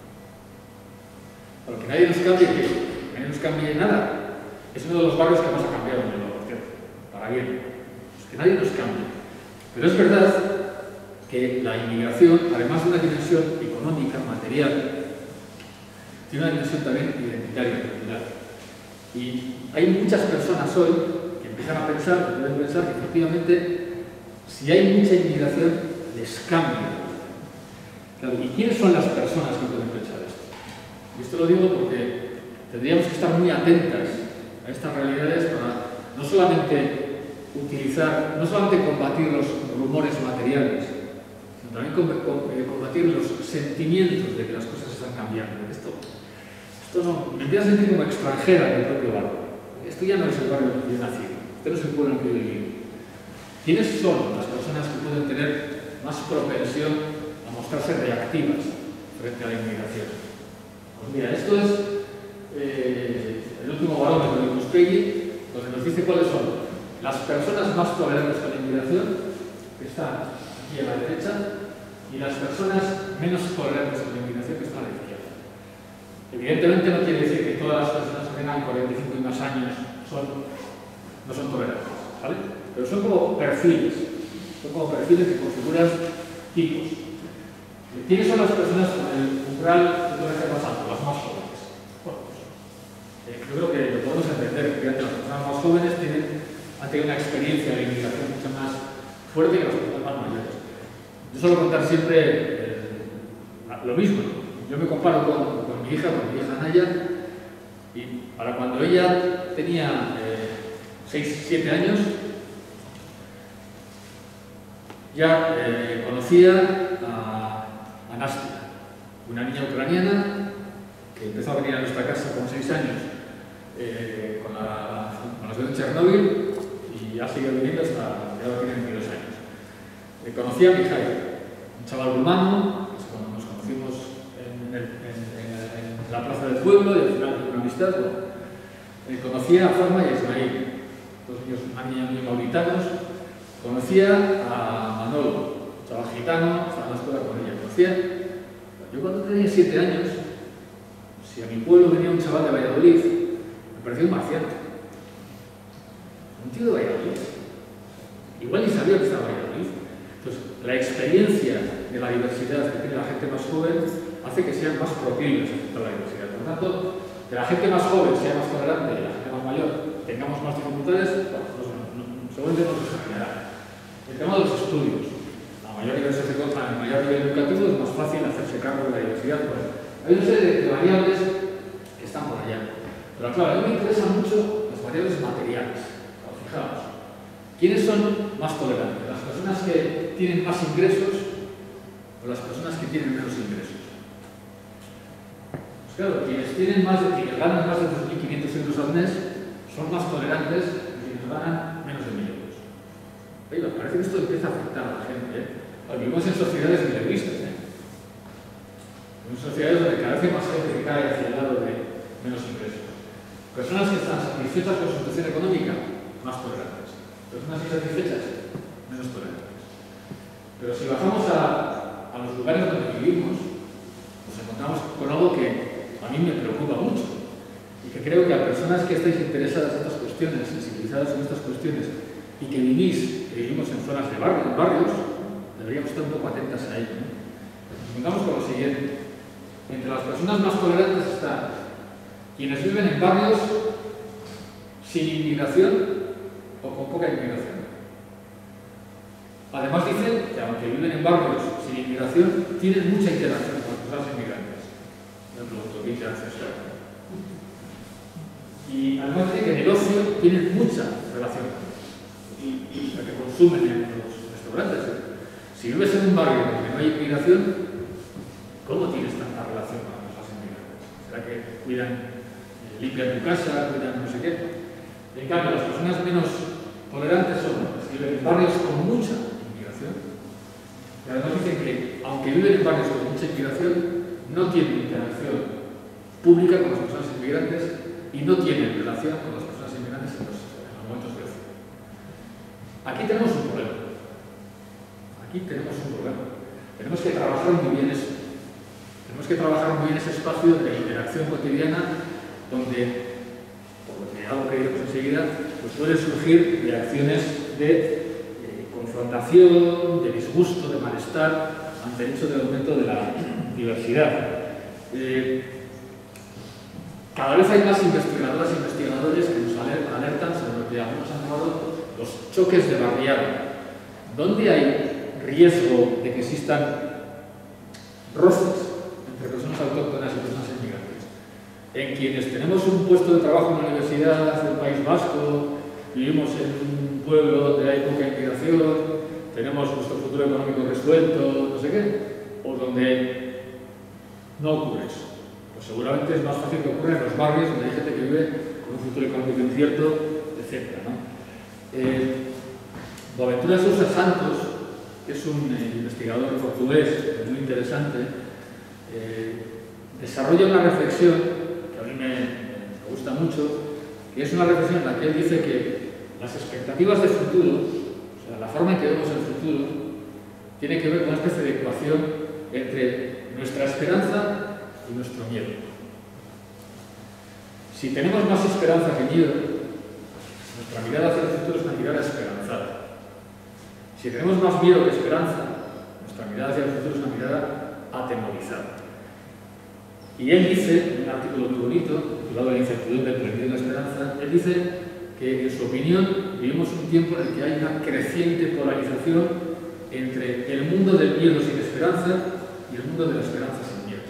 Pero que nadie nos cambie, que nadie nos cambie nada. Es uno de los barrios que más ha cambiado en Bilbao, ¿cierto? Para bien. Pues que nadie nos cambie. Pero es verdad que la inmigración, además de una dimensión económica, material, tiene una dimensión también identitaria, cultural. Y hay muchas personas hoy que empiezan a pensar, que pueden pensar que efectivamente, si hay mucha inmigración, les cambia. Claro, ¿y quiénes son las personas que pueden pensar esto? Y esto lo digo porque tendríamos que estar muy atentas a estas realidades para no solamente utilizar, no solamente combatir los rumores materiales, sino también combatir los sentimientos de que las cosas están cambiando. Esto, esto no, me empieza a sentir como extranjera en el propio barrio. Esto ya no es el barrio en el que yo nací, este no es el pueblo en el que yo vivo. ¿Quiénes son las personas que pueden tener más propensión a mostrarse reactivas frente a la inmigración? Pues mira, esto es eh, el último barómetro de Muspegui, donde nos dice cuáles son las personas más tolerantes a la inmigración, que están aquí a la derecha, y las personas menos tolerantes a la inmigración, que están a la izquierda. Evidentemente no quiere decir que todas las personas que tengan cuarenta y cinco y más años son, no son tolerantes, ¿vale? Pero son como perfiles, son como perfiles que configuran tipos. ¿Quiénes son las personas con el umbral de tolerancia más alto? Las más jóvenes. Bueno, pues, eh, yo creo que lo podemos entender, que las personas más jóvenes tienen, han tenido una experiencia de inmigración mucho más fuerte que las personas más mayores. Yo suelo contar siempre eh, lo mismo. Yo me comparo con, con mi hija, con mi hija Naya, y para cuando ella tenía seis, siete años, ya eh, conocía a, a Nastia, una niña ucraniana que empezó a venir a nuestra casa con seis años eh, con, la, con la ciudad de Chernóbil y ha seguido viniendo hasta que ahora tiene veintidós años. Eh, conocía a Mikhail, un chaval rumano, pues, cuando nos conocimos en, el, en, en, en la plaza del pueblo y al final de una amistad. Bueno, eh, conocía a Forma y a Ismail, dos niños, una niña muy mauritanos. Conocía a Manolo, un chaval gitano, estaba en la escuela con ella. Conocía. Yo cuando tenía siete años, si a mi pueblo venía un chaval de Valladolid, me parecía un marciano. Un tío de Valladolid. Igual ni sabía que estaba en Valladolid. Entonces, la experiencia de la diversidad que tiene la gente más joven hace que sean más proclives a aceptar la diversidad. Por lo tanto, que la gente más joven sea más tolerante y la gente más mayor tengamos más dificultades, bueno, pues no, no, seguramente no se examinará. El tema de los estudios. A mayor nivel socioeconómico, a mayor nivel educativo es más fácil hacerse cargo de la diversidad. Pues, hay una serie de variables que están por allá. Pero claro, a mí me interesan mucho las variables materiales. Pero fijaos, ¿quiénes son más tolerantes? ¿Las personas que tienen más ingresos o las personas que tienen menos ingresos? Pues claro, quienes tienen más de, quienes ganan más de dos mil quinientos euros al mes son más tolerantes que quienes ganan menos de mil euros. Oiga, parece que esto empieza a afectar a la gente, ¿eh? Vivimos en sociedades bilinguistas, ¿eh? En sociedades donde cada vez hay más gente que cae hacia el lado de menos ingresos. Personas que están satisfechas con su situación económica, más tolerantes. Personas insatisfechas, menos tolerantes. Pero si bajamos a, a los lugares donde vivimos, nos encontramos con algo que a mí me preocupa mucho y que creo que a personas que estáis interesadas en estas cuestiones, sensibilizadas en estas cuestiones y que vivís, que vivimos en zonas de barrios, en barrios, deberíamos estar un poco atentas a ello, ¿no? Nos encontramos con lo siguiente. Entre las personas más tolerantes están quienes viven en barrios sin inmigración o con poca inmigración. Además dicen que aunque viven en barrios sin inmigración, tienen mucha interacción con personas inmigrantes. Me pregunto, ¿qué interacción será? Y además dicen que en el ocio tienen mucha relación y, y la que consumen en los restaurantes. Si vives en un barrio donde no hay inmigración, ¿cómo tienes tanta relación con las personas inmigrantes? ¿Será limpian tu casa, cuidan no sé qué. En cambio, las personas menos tolerantes son las que viven en barrios con mucha inmigración. Y además dicen que, aunque viven en barrios con mucha inmigración, no tienen interacción pública con las personas inmigrantes y no tienen relación con las personas inmigrantes en los, en los momentos de ocio. Aquí tenemos un problema. Aquí tenemos un problema. Tenemos que trabajar muy bien eso. Tenemos que trabajar muy bien ese espacio de interacción cotidiana donde, por lo que algo que diremos enseguida, pues pueden surgir reacciones de eh, confrontación, de disgusto, de malestar ante el hecho del aumento de la diversidad. Eh, cada vez hay más investigadoras e investigadores que nos alertan sobre lo que algunos han llamado los choques de barriada. ¿Dónde hay riesgo de que existan roces entre personas autóctonas y personas inmigrantes? En quienes tenemos un puesto de trabajo en la Universidad del País Vasco, vivimos en un pueblo donde hay poca inmigración, tenemos nuestro futuro económico resuelto, no sé qué, o donde no ocurre eso. Pues seguramente es más fácil que ocurra en los barrios donde hay gente que vive con un futuro económico incierto, etcétera, ¿no? Eh, Boaventura Sousa Santos, que es un eh, investigador portugués muy interesante, eh, desarrolla una reflexión que a mí me, me gusta mucho, que es una reflexión en la que él dice que las expectativas de futuro, o sea, la forma en que vemos el futuro, tiene que ver con una especie de ecuación entre nuestra esperanza y nuestro miedo. Si tenemos más esperanza que miedo, nuestra mirada hacia el futuro es una mirada esperanzada. Si tenemos más miedo que esperanza, nuestra mirada hacia el futuro es una mirada atemorizada. Y él dice, en un artículo muy bonito, titulado La incertidumbre por el miedo y la esperanza, él dice que, en su opinión, vivimos un tiempo en el que hay una creciente polarización entre el mundo del miedo sin esperanza y el mundo de la esperanza sin miedo.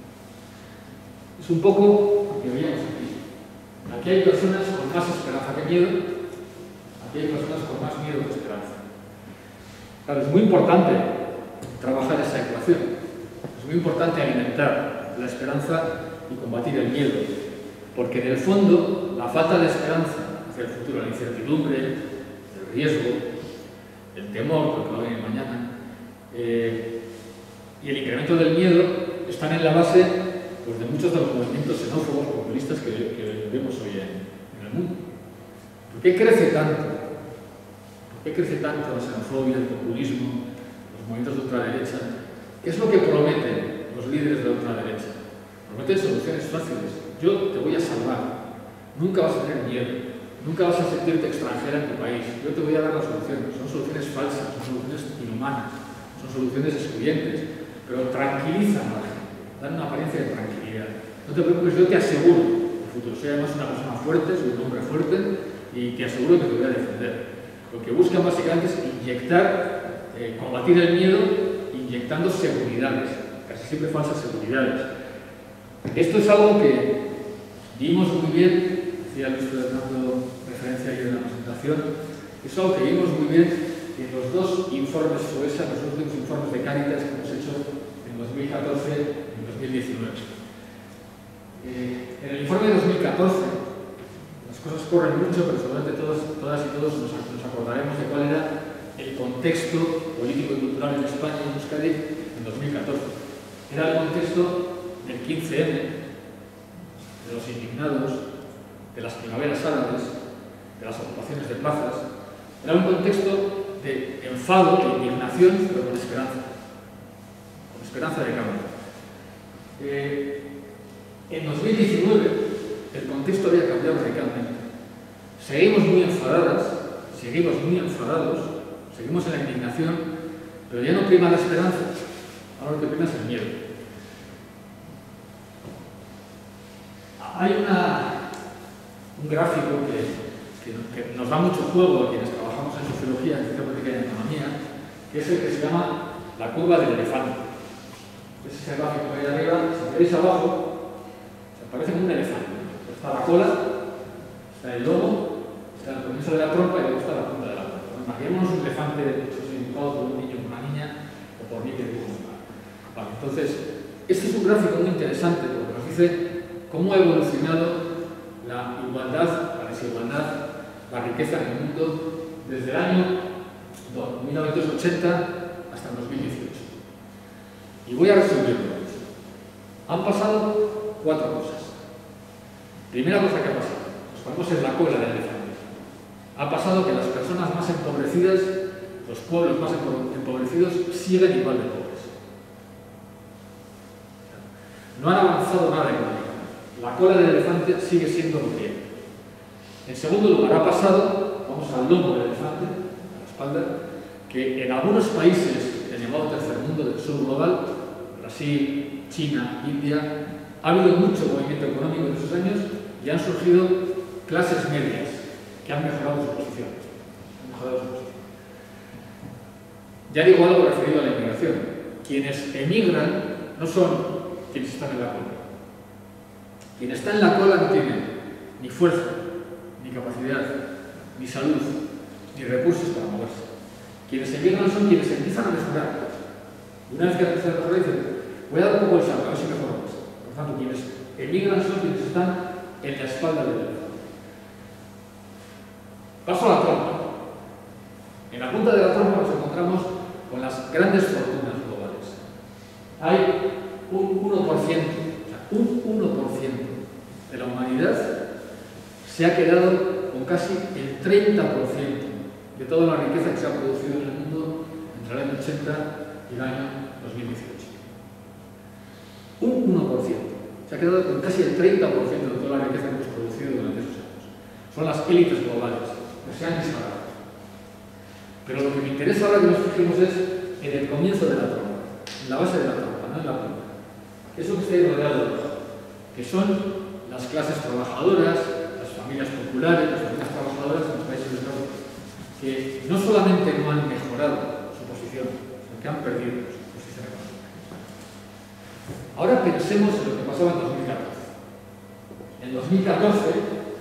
Es un poco lo que veíamos aquí. Aquí hay personas con más esperanza que miedo, aquí hay personas con más miedo que esperanza. Claro, es muy importante trabajar esa ecuación, es muy importante alimentar la esperanza y combatir el miedo, porque en el fondo la falta de esperanza hacia el futuro, la incertidumbre, el riesgo, el temor, porque va a venir mañana, eh, y el incremento del miedo están en la base pues, de muchos de los movimientos xenófobos populistas que, que vemos hoy en, en el mundo. ¿Por qué crece tanto? ¿Por qué crece tanto la xenofobia, el populismo, los movimientos de ultraderecha? ¿Qué es lo que prometen los líderes de la ultraderecha? Prometen soluciones fáciles. Yo te voy a salvar. Nunca vas a tener miedo. Nunca vas a sentirte extranjera en tu país. Yo te voy a dar la solución. Son soluciones falsas, son soluciones inhumanas, son soluciones excluyentes, pero tranquilizan a la gente, dan una apariencia de tranquilidad. No te preocupes, yo te aseguro el futuro. Soy además una persona fuerte, soy un hombre fuerte y te aseguro que te voy a defender. Lo que buscan básicamente es inyectar, eh, combatir el miedo, inyectando seguridades, casi siempre falsas seguridades. Esto es algo que vimos muy bien, decía Luis Fernando referencia ayer en la presentación, es algo que vimos muy bien en los dos informes FOESA, los dos últimos informes de Cáritas que hemos hecho en dos mil catorce y en dos mil diecinueve. Eh, en el informe de dos mil catorce, las cosas corren mucho, pero seguramente todos, todas y todos nos, nos acordaremos de cuál era el contexto político y cultural en España, en Euskadi, en dos mil catorce. Era el contexto del quince eme, de los indignados, de las primaveras árabes, de las ocupaciones de plazas. Era un contexto de enfado, de indignación, pero con esperanza. Con esperanza de cambio. Eh, en dos mil diecinueve, el contexto había cambiado radicalmente. Seguimos muy enfadadas, seguimos muy enfadados, seguimos en la indignación, pero ya no prima la esperanza, ahora lo que prima es el miedo. Hay una, un gráfico que, que, que nos da mucho juego a quienes trabajamos en sociología, en ciencia política y en economía, que es el que se llama la curva del elefante. Ese es el gráfico que hay arriba. Si veis abajo, se parece como un elefante. Está la cola, está el lomo, está el comienzo de la trompa y luego está la punta de la trompa. Imaginémonos un elefante dibujado por un niño o una niña o por mí que dibujo un par. Vale, entonces, este es un gráfico muy interesante porque nos dice cómo ha evolucionado desigualdad, la riqueza en el mundo desde el año mil novecientos ochenta hasta el dos mil dieciocho. Y voy a resumirlo. Han pasado cuatro cosas. Primera cosa que ha pasado, nos ponemos en la cola del elefante. Ha pasado que las personas más empobrecidas, los pueblos más empobrecidos, siguen igual de pobres. No han avanzado nada en la vida. La cola del elefante sigue siendo lo que es. En segundo lugar, ha pasado, vamos al lomo del elefante, a la espalda, que en algunos países del llamado tercer mundo del sur global, Brasil, China, India, ha habido mucho movimiento económico en esos años y han surgido clases medias que han mejorado su posición. Han mejorado su posición. Ya digo algo referido a la inmigración. Quienes emigran no son quienes están en la cola. Quien está en la cola no tiene ni fuerza, ni capacidad, ni salud, ni recursos para moverse. Quienes emigran son quienes empiezan a mejorar. Una vez que empiezan a mejorar, dicen, voy a dar un poco el salto, a ver si mejoramos. Por tanto, quienes emigran son quienes están en la espalda del elefante. Paso a la trompa. En la punta de la trompa nos encontramos con las grandes fortunas globales. Hay un uno por ciento, o sea, un uno por ciento de la humanidad se ha quedado con casi el treinta por ciento de toda la riqueza que se ha producido en el mundo entre el año ochenta y el año dos mil dieciocho. Un uno por ciento. Se ha quedado con casi el treinta por ciento de toda la riqueza que hemos producido durante esos años. Son las élites globales que se han disparado. Pero lo que me interesa ahora que nos fijemos es en el comienzo de la trompa, en la base de la trompa, no en la punta. Eso que está ahí rodeado, que son las clases trabajadoras, las familias populares, las familias trabajadoras en los países desarrollados, que no solamente no han mejorado su posición, sino que han perdido su posición económica. Ahora pensemos en lo que pasaba en dos mil catorce. En dos mil catorce,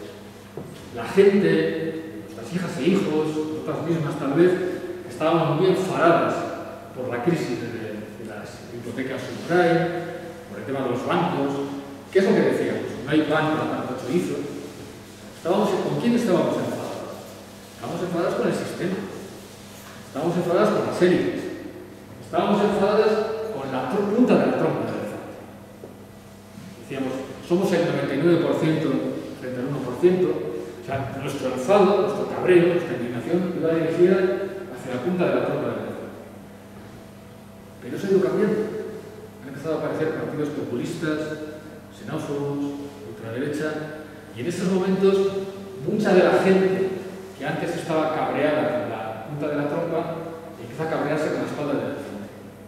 la gente, nuestras hijas e hijos, nosotras mismas tal vez, estábamos muy enfadadas por la crisis de, de las hipotecas subprime, por el tema de los bancos. ¿Qué es lo que decíamos? No hay pan para tanto chorizo. Estábamos, ¿con quién estábamos enfadados? Estábamos enfadados con el sistema. Estábamos enfadados con las élites. Estábamos enfadados con la punta de la trompa del elefante. Decíamos, somos el noventa y nueve por ciento frente al uno por ciento. O sea, nuestro enfado, nuestro cabreo, nuestra indignación iba dirigida hacia la punta de la trompa del elefante. Pero eso ha ido cambiando. Han empezado a aparecer partidos populistas, xenófobos, ultraderecha, y en estos momentos mucha de la gente que antes estaba cabreada con la punta de la trompa empieza a cabrearse con la espalda del elefante.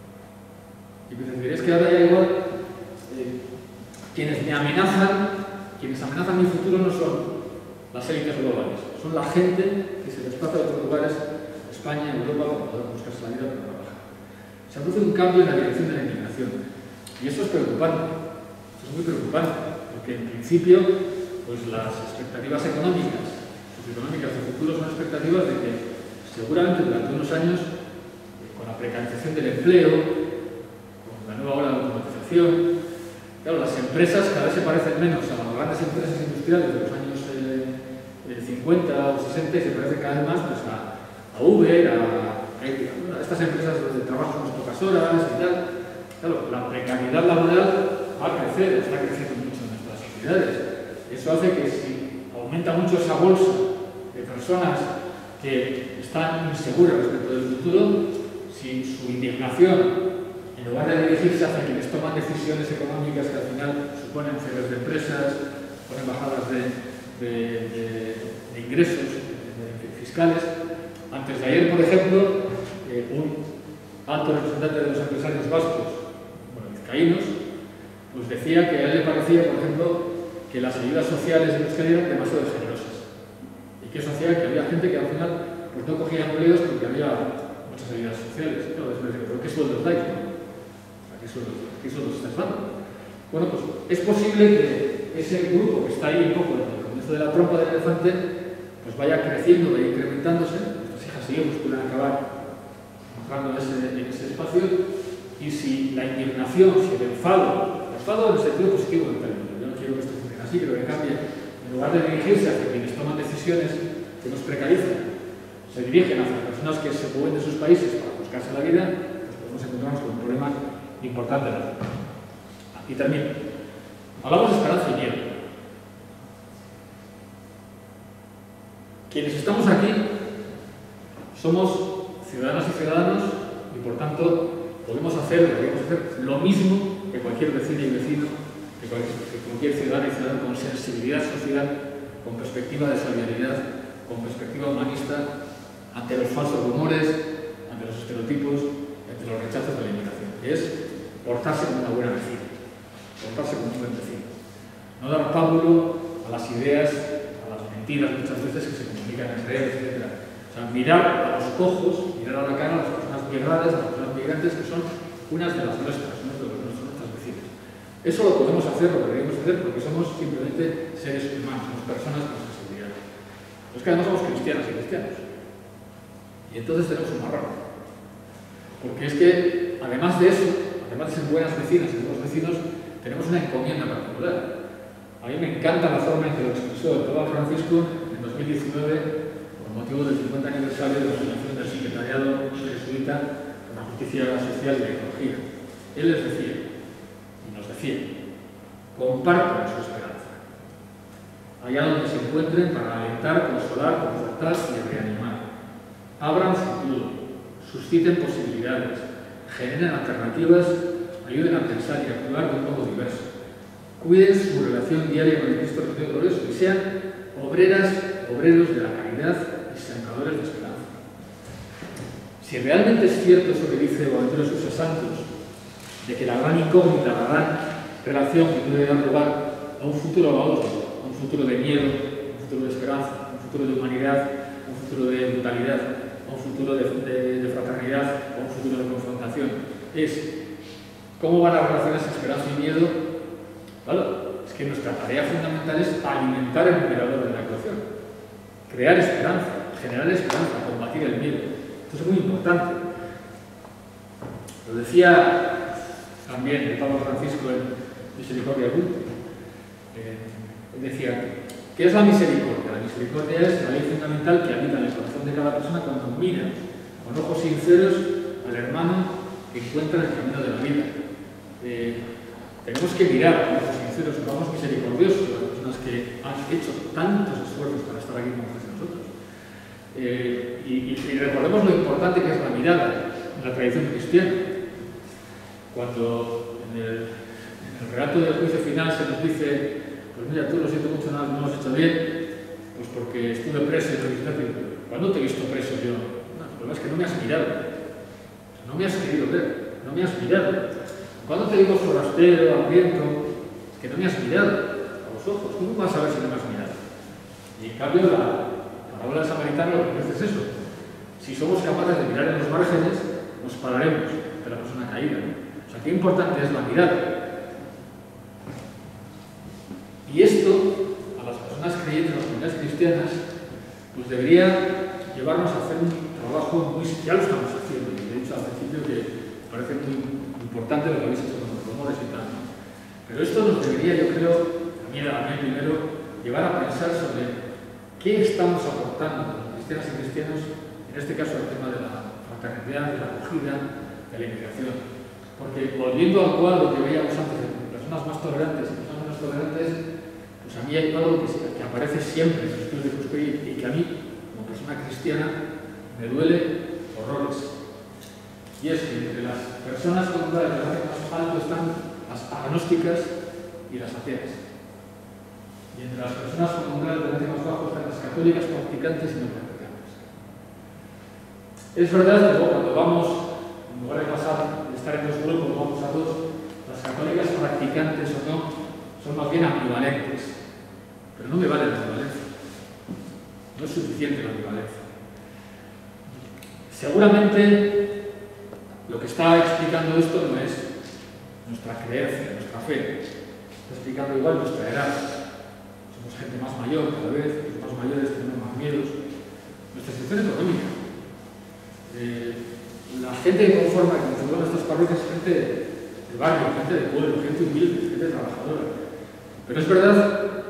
Y me diréis que ahora ya igual eh, quienes me amenazan, quienes amenazan mi futuro no son las élites globales, son la gente que se desplaza de otros lugares, España, Europa, para poder buscarse la vida para trabajar. Se produce un cambio en la dirección de la inmigración. Y eso es preocupante, esto es muy preocupante, porque en principio pues las expectativas económicas, socioeconómicas de futuro son expectativas de que seguramente durante unos años, eh, con la precarización del empleo, con la nueva ola de automatización, claro, las empresas cada vez se parecen menos a las grandes empresas industriales de los años eh, cincuenta o sesenta y se parecen cada vez más pues, a, a Uber, a, a, a estas empresas donde trabajan unas pocas horas y tal. Claro, la precariedad laboral va a crecer, está creciendo mucho en nuestras sociedades. Eso hace que si aumenta mucho esa bolsa de personas que están inseguras respecto del futuro, si su indignación, en lugar de dirigirse hacia quienes toman decisiones económicas que al final suponen cierres de empresas, ponen bajadas de, de, de, de ingresos de, de fiscales. Antes de ayer, por ejemplo, eh, un alto representante de los empresarios vascos, vizcaínos, pues decía que a él le parecía, por ejemplo, que las ayudas sociales de Euskadi eran demasiado generosas y que eso hacía que había gente que al final pues, no cogía empleos porque había muchas ayudas sociales. Y claro, después decía, ¿pero qué sueldos dais? ¿No? ¿Qué sueldos, qué sueldos estáis dando? Bueno, pues es posible que ese grupo que está ahí un poco en el comienzo de la trompa del elefante pues vaya creciendo, vaya incrementándose. Nuestras hijas y hijos pueden acabar entrando en ese, en ese espacio. Y si la indignación, si el enfado, el enfado en el sentido positivo del término, yo no quiero que esto funcione así, quiero que cambie en el en lugar de dirigirse hacia quienes toman decisiones que nos precarizan, se dirigen hacia personas que se mueven de sus países para buscarse la vida, pues nos encontramos con un problema importante. Y termino. Hablamos de esperanza y miedo. Quienes estamos aquí somos ciudadanas y ciudadanos y, por tanto, podemos hacer, deberíamos hacer lo mismo que cualquier vecino y vecino, que cualquier, que cualquier ciudadano y ciudadano con sensibilidad social, con perspectiva de solidaridad, con perspectiva humanista, ante los falsos rumores, ante los estereotipos, ante los rechazos de la inmigración. Es portarse como una buena vecina, portarse como un buen vecino. No dar pábulo a las ideas, a las mentiras muchas veces que se comunican en redes, etcétera. O sea, mirar a los ojos, mirar a la cara a las personas migradas, a las personas migrantes que son unas de las nuestras, unas de nuestras vecinas. Eso lo podemos hacer, lo deberíamos hacer porque somos simplemente seres humanos, somos personas con sensibilidad. Pero es que además somos cristianas y cristianos. Y entonces tenemos un marrón. Porque es que, además de eso, además de ser buenas vecinas y buenos vecinos, tenemos una encomienda particular. A mí me encanta la forma en que lo expresó el Papa Francisco en dos mil diecinueve, por motivo del cincuenta aniversario de la fundación del Secretariado Jesuita por la Justicia Social y la Ecología. Él les decía, y nos decía, compartan su esperanza. Allá donde se encuentren para alentar, consolar, confortar y reanimar. Abran futuro, susciten posibilidades, generen alternativas, ayuden a pensar y a actuar de un modo diverso. Cuiden su relación diaria con el Cristo Rocío Glorioso y sean obreras, obreros de la caridad y sembradores de esperanza. Si realmente es cierto eso que dice Boaventura Sousa Santos, de que la gran incógnita, la gran relación que puede dar lugar a un futuro o a otro, a un futuro de miedo, a un futuro de esperanza, a un futuro de humanidad, a un futuro de brutalidad, a un futuro de, de, de fraternidad, a un futuro de confrontación, es cómo van a relacionarse esperanza y miedo. Claro, es que nuestra tarea fundamental es alimentar el generador de la ecuación, crear esperanza, generar esperanza, combatir el miedo. Esto es muy importante. Lo decía también el Papa Francisco en Misericordia Vultus. Eh, él decía, ¿qué es la misericordia? La misericordia es la ley fundamental que habita en el corazón de cada persona cuando mira con ojos sinceros al hermano que encuentra el camino de la vida. Eh, tenemos que mirar con ojos sinceros, somos misericordiosos, las personas que han hecho tantos esfuerzos para estar aquí como nosotros. Eh, y, y, y recordemos lo importante que es la mirada en la tradición cristiana. Cuando en el, en el relato del juicio final se nos dice, pues mira, tú lo siento mucho, no, no lo has hecho bien, pues porque estuve preso y no visitaste. ¿Cuándo te he visto preso yo? No, el problema es que no me has mirado, no me has querido ver, no me has mirado. ¿Cuándo te digo forastero, hambriento? Es que no me has mirado a los ojos, ¿cómo vas a ver si no me has mirado? Y en cambio la parábola del samaritano lo que dice es eso. Si somos capaces de mirar en los márgenes, nos pararemos de la persona caída, ¿no? O sea, qué importante es la mirada. Y esto, a las personas creyentes, a las comunidades cristianas, pues debería llevarnos a hacer un trabajo muy... Ya lo estamos haciendo, y he dicho al principio que parece muy importante lo que habéis hecho con los rumores y tal, ¿no? Pero esto nos debería, yo creo, a mí, a mí primero, llevar a pensar sobre qué estamos aportando los cristianos y cristianos, en este caso el tema de la fraternidad, de la acogida, de la inmigración. Porque volviendo al cuadro que veíamos antes de personas más tolerantes y personas menos tolerantes, pues a mí hay algo que, que aparece siempre en los estudios de Foucault y que a mí, como persona cristiana, me duele horrores. Y es que entre las personas con un grado de tolerancia más alto están las agnósticas y las ateas. Y entre las personas con un grado de tolerancia más bajo están las católicas practicantes y no practicantes. Es verdad que luego, cuando vamos, en lugar de pasar de estar en dos grupos, vamos a dos, las católicas practicantes o no, son más bien ambivalentes. Pero no me vale la ambivalencia. No es suficiente la ambivalencia. Seguramente lo que está explicando esto no es nuestra creencia, nuestra fe. Está explicando igual nuestra edad. Somos gente más mayor cada vez, los más mayores tenemos más miedos. Nuestra situación económica. Eh, la gente que conforma, que conforma nuestras parroquias es gente de barrio, gente de pueblo, gente humilde, gente trabajadora. Pero es verdad que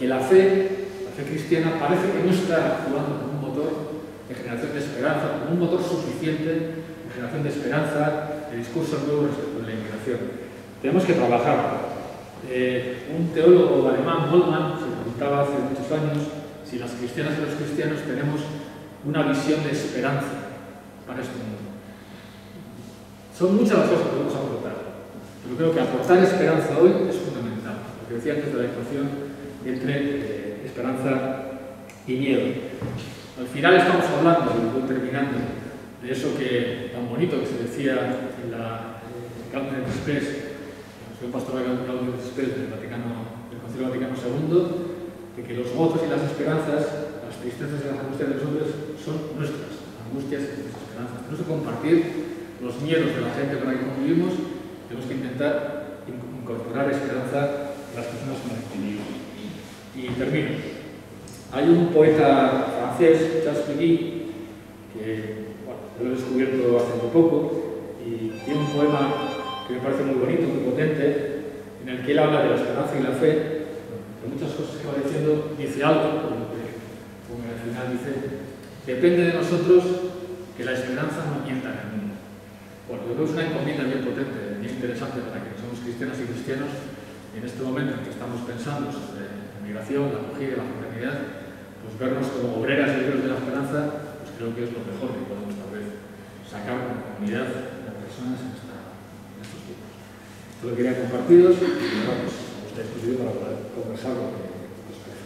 que la fe, la fe cristiana, parece que no está actuando como un motor de generación de esperanza, como un motor suficiente de generación de esperanza, de discursos nuevos respecto de la inmigración. Tenemos que trabajar. Eh, un teólogo alemán, Moltmann, se preguntaba hace muchos años si las cristianas y los cristianos tenemos una visión de esperanza para este mundo. Son muchas las cosas que podemos aportar, pero creo que aportar esperanza hoy es fundamental, lo que decía antes de la ecuación entre eh, esperanza y miedo. Al final estamos hablando, y voy terminando, de eso que tan bonito que se decía en la Gaudium et Spes, el pastor Gaudium et Spes del Vaticano, del Concilio Vaticano segundo, de que los gozos y las esperanzas, las tristezas y las angustias de los hombres son nuestras angustias y nuestras esperanzas. Tenemos que compartir los miedos de la gente con la que convivimos, tenemos que intentar incorporar esperanza a las personas con las que vivimos. Y termino. Hay un poeta francés, Charles Péguy, que bueno, lo he descubierto hace muy poco, y tiene un poema que me parece muy bonito, muy potente, en el que él habla de la esperanza y la fe, de muchas cosas que va diciendo, dice algo, como, que, como al final dice, depende de nosotros que la esperanza no mienta en el mundo. Bueno, yo creo que es una encomienda bien potente, bien interesante para que somos cristianas y cristianos, y en este momento en que estamos pensando sobre la migración, la acogida y la fraternidad, pues vernos como obreras y obreros de la esperanza, pues creo que es lo mejor que podemos tal vez sacar como comunidad de personas en esta Esto lo quería compartiros y bueno, pues os he discutido para poder conversar lo que os parece.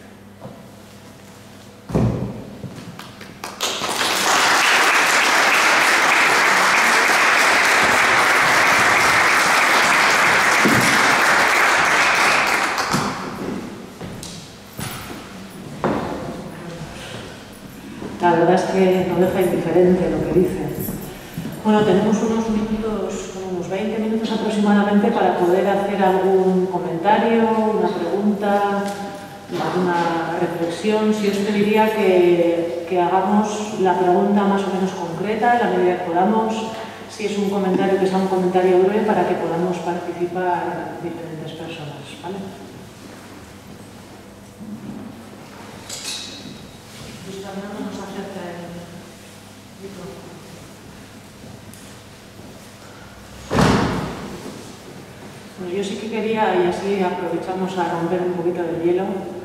La verdad es que no deja indiferente lo que dice. Bueno, tenemos unos minutos, unos veinte minutos aproximadamente para poder hacer algún comentario, una pregunta, alguna reflexión. Si os pediría que, que hagamos la pregunta más o menos concreta, en la medida que podamos, si es un comentario, que sea un comentario breve para que podamos participar diferentes personas, ¿vale? Luis Fernando nos acerca el micrófono. Pues yo sí que quería, y así aprovechamos a romper un poquito de hielo,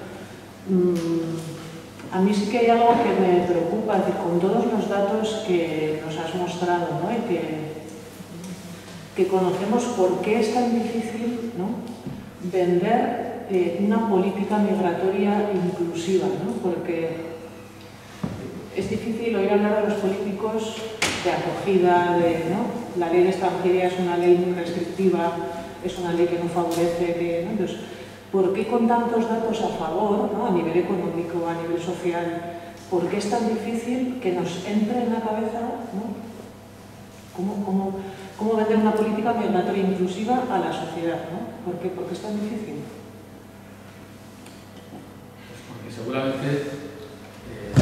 mmm, a mí sí que hay algo que me preocupa, es decir, con todos los datos que nos has mostrado, ¿no? Y que, que conocemos por qué es tan difícil, ¿no?, vender eh, una política migratoria inclusiva, ¿no? Porque es difícil oír hablar de los políticos de acogida, de, ¿no? La ley de extranjería es una ley muy restrictiva, es una ley que no favorece, que, ¿no? Entonces, ¿por qué con tantos datos a favor, ¿no?, a nivel económico, a nivel social, por qué es tan difícil que nos entre en la cabeza, ¿no?, cómo, cómo, cómo vender una política migratoria inclusiva a la sociedad, ¿no? ¿Por qué, ¿Por qué es tan difícil? Pues porque seguramente, eh,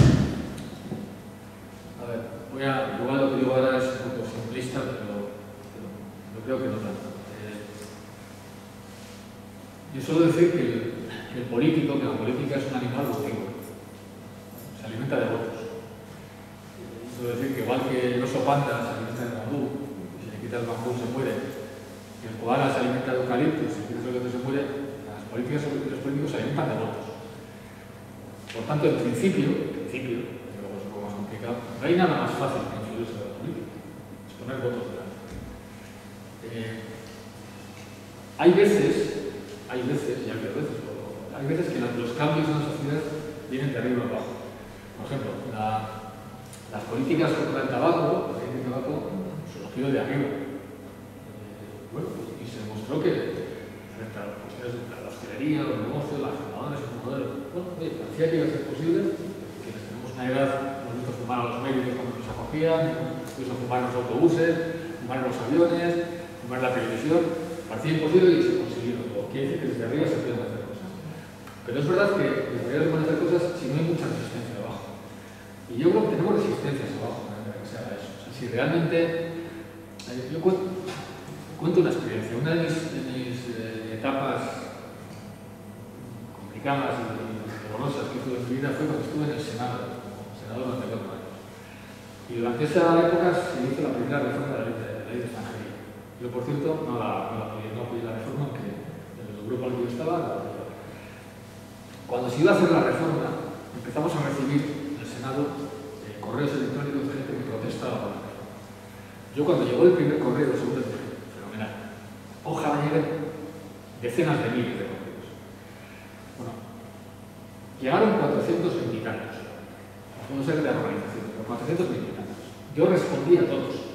a ver, voy a, igual lo que digo ahora es un poco simplista, pero, pero yo creo que no tanto. Yo suelo decir que el, que el político, que la política es un animal votivo, se alimenta de votos. Yo suelo decir que igual que el oso panda se alimenta de bambú, y si le quita el bambú se muere, y el koala se alimenta de eucalipto, y si le quita el eucalipto se muere, las políticas y los políticos se alimentan de votos. Por tanto, en principio, en principio, que luego es un poco más complicado, no hay nada más fácil que influir sobre la política, es poner votos delante. Eh, hay veces Hay veces, y hay veces, hay veces que los cambios en la sociedad vienen de arriba abajo. Por ejemplo, la, las políticas contra el tabaco, la ley de tabaco, surgió de arriba. Eh, bueno, y se demostró que frente a las cuestiones de la hostelería, los negocios, las fumadores y fumadores, bueno, oye, parecía que iba a ser posible, que tenemos una edad, hemos visto fumar a los médicos cuando nos acogían, hemos visto fumar en los autobuses, fumar en los aviones, fumar en la televisión, parecía imposible y se consiguió. Quiere decir que desde arriba se pueden hacer cosas. Pero es verdad que desde arriba se pueden hacer cosas si no hay mucha resistencia abajo. Y yo creo que tenemos resistencias abajo para que se haga eso. O sea, si realmente... Eh, yo cuento, cuento una experiencia. Una de mis, de mis eh, etapas complicadas y vida fue cuando estuve en el Senado, como senador durante cuatro años. Y durante esa época se hizo la primera reforma de la ley de, de, la ley de extranjería. Yo, por cierto, no la, no la apoyé, no apoyé la reforma, aunque desde el grupo al que yo estaba la apoyé. Cuando se iba a hacer la reforma, empezamos a recibir en el Senado eh, correos electrónicos de gente que protestaba por la reforma. Yo, cuando llegó el primer correo, el segundo dije, fenomenal. Ojalá lleguen decenas de miles de correos. Bueno, llegaron cuatrocientos veintitantos. No sé de la organización, pero cuatrocientos veintitantos. Yo respondí a todos.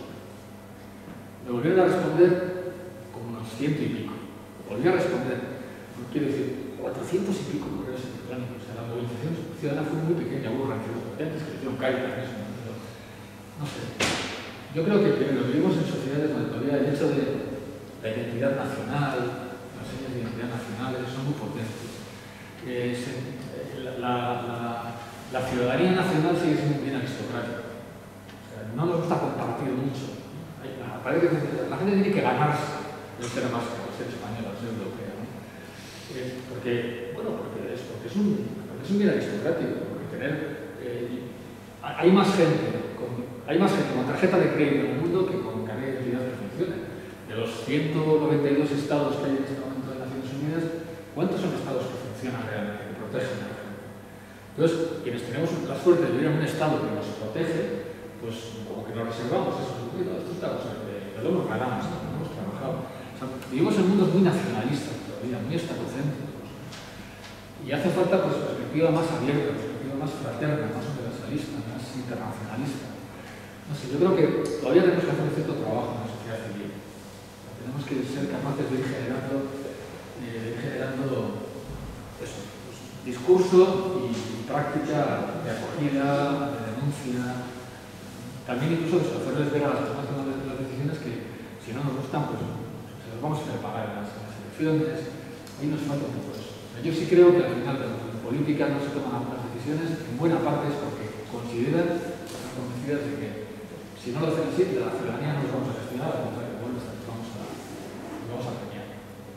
Me volvieron a responder como unos ciento y pico. Volví a responder, no quiero decir, cuatrocientos y pico correos electrónicos. O sea, la movilización ciudadana fue muy pequeña, hubo organizaciones potentes que hicieron Cáritas, eso, no, no sé. Yo creo que primero vivimos en sociedades donde todavía el hecho de la identidad nacional, las señas de identidad nacionales son muy potentes. Eh, se, la, la, la, la ciudadanía nacional sigue siendo bien aristocrática. O sea, no nos gusta compartir mucho. Parece que la gente tiene que ganarse el ser más que ser española, ser europea, ¿no? Eh, porque, bueno, porque es, porque es, un, porque es un bien aristocrático, porque tener, eh, hay más gente, con, hay más gente con tarjeta de crédito en el mundo que con carnet de identidad que funcione. De los ciento noventa y dos estados que hay en este momento de Naciones Unidas, ¿cuántos son estados que funcionan realmente, que protegen a la gente? Entonces, quienes tenemos la suerte de vivir en un estado que nos protege, pues como que nos reservamos eso. Esto está cosa que lo hemos ganado, ¿no? Hemos trabajado. O sea, vivimos en mundos muy nacionalistas todavía, muy estatocéntricos. Y hace falta pues perspectiva más abierta, perspectiva más fraterna, más universalista, más internacionalista. No sé, yo creo que todavía tenemos que hacer un cierto trabajo en la sociedad civil. Tenemos que ser capaces de ir generando, eh, generando eso, pues, discurso y, y práctica de acogida, de denuncia. También incluso eso, hacerles ver a las personas que toman las decisiones que si no nos gustan, pues se los vamos a hacer pagar en las, en las elecciones. Ahí nos falta un poco eso. Yo sí creo que al final de la política no se toman algunas decisiones, en buena parte es porque consideran, están convencidas de que si no lo hacen así, la ciudadanía no nos vamos a gestionar, al contrario, bueno, vamos a, vamos a premiar.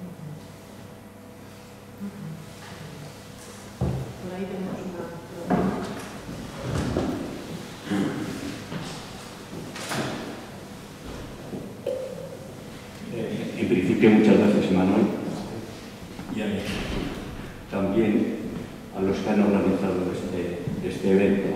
Por ahí tenemos una pregunta. En principio, muchas gracias, Manuel, y a mí. También a los que han organizado este, este evento.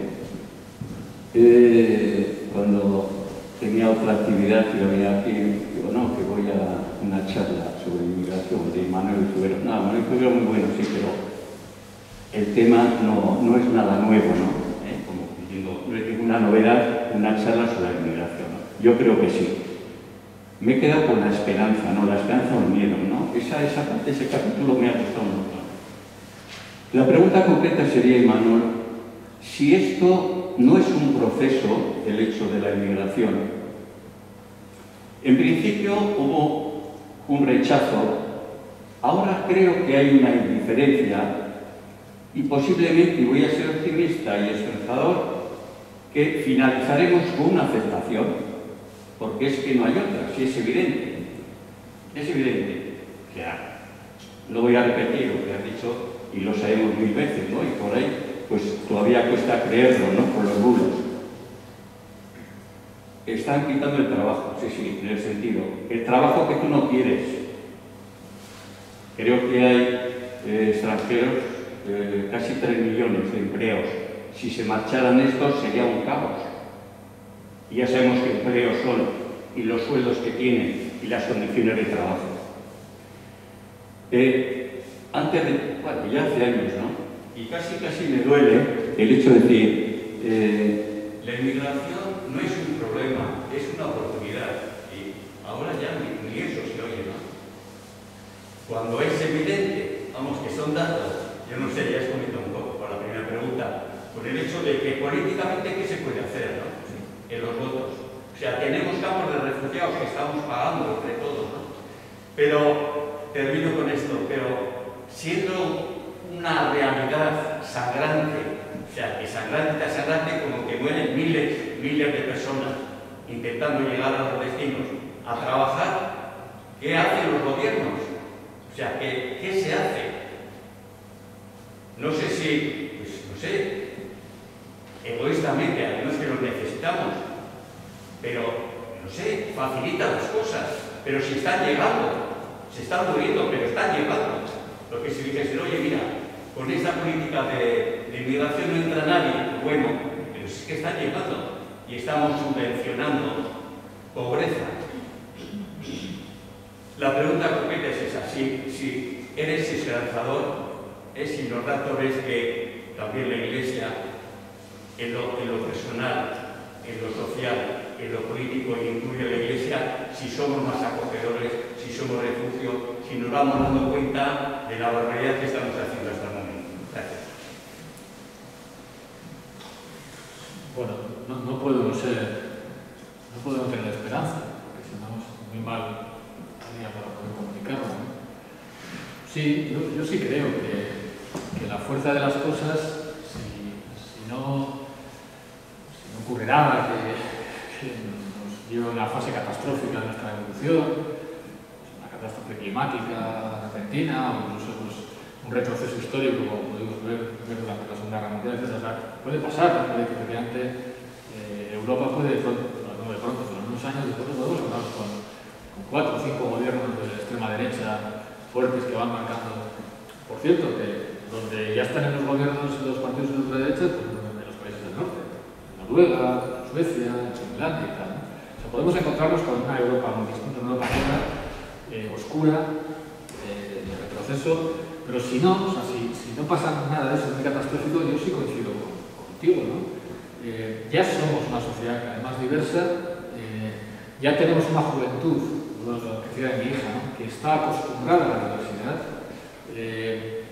Eh, cuando tenía otra actividad y venía aquí, digo, no, que voy a una charla sobre inmigración de Manuel Cubero. No, Manuel Cubero muy bueno, sí, pero el tema no, no es nada nuevo, ¿no? ¿Eh? Como diciendo, no es ninguna novedad una charla sobre la inmigración, ¿no? Yo creo que sí. Me he quedado con la esperanza, ¿no? La esperanza o el miedo, ¿no? Esa, esa parte, ese capítulo me ha gustado un montón. La pregunta concreta sería, Imanol, si esto no es un proceso, el hecho de la inmigración. En principio hubo un rechazo, ahora creo que hay una indiferencia y posiblemente, y voy a ser optimista y esperanzador, que finalizaremos con una aceptación. Porque es que no hay otra, si es evidente, es evidente. O sea, no voy a repetir lo que has dicho y lo sabemos mil veces, ¿no? Y por ahí, pues todavía cuesta creerlo, ¿no? Con los bulos. Están quitando el trabajo, sí, sí, en el sentido, el trabajo que tú no quieres. Creo que hay eh, extranjeros, eh, casi tres millones de empleos. Si se marcharan estos sería un caos. Y ya sabemos qué empleos son y los sueldos que tienen y las condiciones de trabajo. Eh, antes de, bueno, ya hace años, ¿no? Y casi, casi me duele el hecho de decir, eh, la inmigración no es un problema, es una oportunidad. Y ahora ya ni, ni eso se oye, ¿no? Cuando es evidente, vamos, que son datos, yo no sé, ya has comentado un poco por la primera pregunta, por el hecho de que políticamente, ¿qué se puede hacer, no? En los votos. O sea, tenemos campos de refugiados que estamos pagando entre todos, ¿no? Pero, termino con esto, pero siendo una realidad sangrante, o sea, que sangrante, tan sangrante como que mueren miles, miles de personas intentando llegar a los destinos a trabajar, ¿qué hacen los gobiernos? O sea, ¿qué, qué se hace? No sé si, pues, no sé, supuestamente, además que los necesitamos, pero, no sé, facilita las cosas, pero si están llegando, se están muriendo, pero están llegando. Lo que si dijesen, oye, mira, con esta política de, de inmigración no entra nadie, bueno, pero es que están llegando y estamos subvencionando pobreza. La pregunta concreta es esa, si, si eres esperanzador, es si los datos ves que también la Iglesia, en lo, en lo personal, en lo social, en lo político, incluye la Iglesia, si somos más acogedores, si somos refugio, si nos vamos dando cuenta de la barbaridad que estamos haciendo hasta el momento. Gracias. Bueno, no, no podemos ser, no podemos tener esperanza, porque si no es muy mal para poder comunicarlo, ¿no? Sí, yo, yo sí creo que, que la fuerza de las cosas, si, si, no, si no ocurre nada que, que nos lleve a una fase catastrófica de nuestra evolución, pues una catástrofe climática repentina o incluso pues, un retroceso histórico como pudimos ver, ver durante la Segunda Guerra Mundial, etcétera. O sea, puede pasar, puede que efectivamente eh, Europa puede de pronto, no de pronto, pero en unos años después podemos hablar con, con cuatro o cinco gobiernos de la extrema derecha fuertes que van marcando. Por cierto, que donde ya están en los gobiernos los partidos de ultraderecha, pues en los países del norte, en Noruega, en Suecia, en Finlandia y tal, ¿no? O sea, podemos encontrarnos con una Europa muy distinta, una Europa negra, eh, oscura, eh, de retroceso, pero si no, o sea, si, si no pasa nada de eso muy catastrófico, yo sí coincido con, contigo, ¿no? Eh, ya somos una sociedad además diversa, eh, ya tenemos una juventud, lo que decía de mi hija, ¿no? Que está acostumbrada a la diversidad. Eh,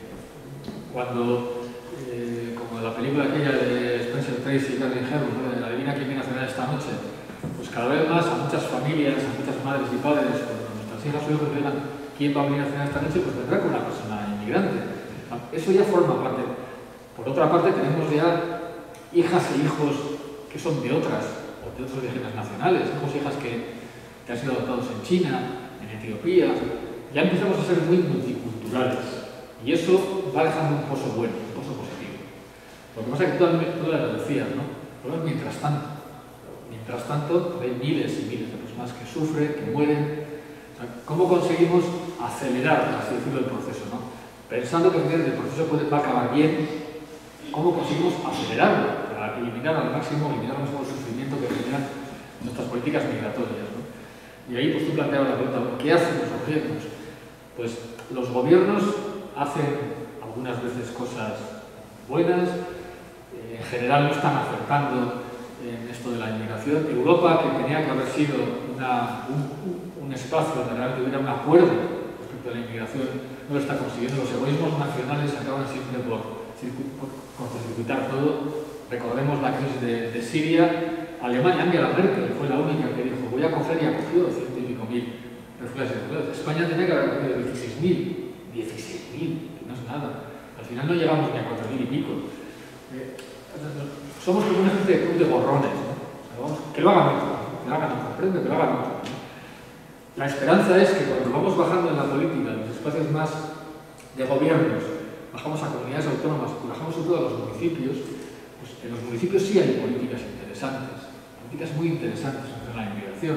cuando, eh, como en la película aquella de Spencer Tracy y Catherine Hepburn, ¿no? De la Divina Quién viene a cenar esta noche, pues cada vez más a muchas familias, a muchas madres y padres, cuando nuestras hijas o hijos digan quién va a venir a cenar esta noche, pues vendrá con una persona inmigrante. Eso ya forma parte. Por otra parte, tenemos ya hijas e hijos que son de otras, o de otros orígenes nacionales, tenemos hijas que que han sido adoptados en China, en Etiopía, ya empezamos a ser muy multiculturales y eso va dejando un pozo bueno, un pozo positivo. Lo que pasa es que tú lo decías, ¿no? Pero es mientras tanto. Mientras tanto, hay miles y miles de personas que sufren, que mueren. O sea, ¿cómo conseguimos acelerar, así decirlo, el proceso, ¿no? Pensando que el proceso puede, va a acabar bien, ¿cómo conseguimos acelerarlo? Para eliminar al máximo, eliminar al máximo el sufrimiento que generan nuestras políticas migratorias, ¿no? Y ahí pues tú planteabas la pregunta, ¿qué hacen los gobiernos? Pues los gobiernos hacen algunas veces cosas buenas, eh, en general no están acertando en esto de la inmigración. Europa, que tenía que haber sido una, un, un espacio donde realmente hubiera un acuerdo respecto a la inmigración, no lo está consiguiendo. Los egoísmos nacionales acaban siempre por, por cortocircuitar todo. Recordemos la crisis de, de Siria. Alemania, Angela Merkel fue la única que dijo voy a coger y acogió ciento y pico mil refugiados. España tenía que haber acogido dieciséis mil, dieciséis mil, que no es nada. Al final no llegamos ni a cuatro mil y pico. Eh, somos como una especie de club de gorrones, ¿no? O sea, vamos, que lo hagan otros, que lo hagan otros, pero que lo hagan otros, ¿no? La esperanza es que cuando vamos bajando en la política, en los espacios más de gobiernos, bajamos a comunidades autónomas y bajamos sobre todo a los municipios, pues en los municipios sí hay políticas interesantes. Políticas muy interesantes en la inmigración.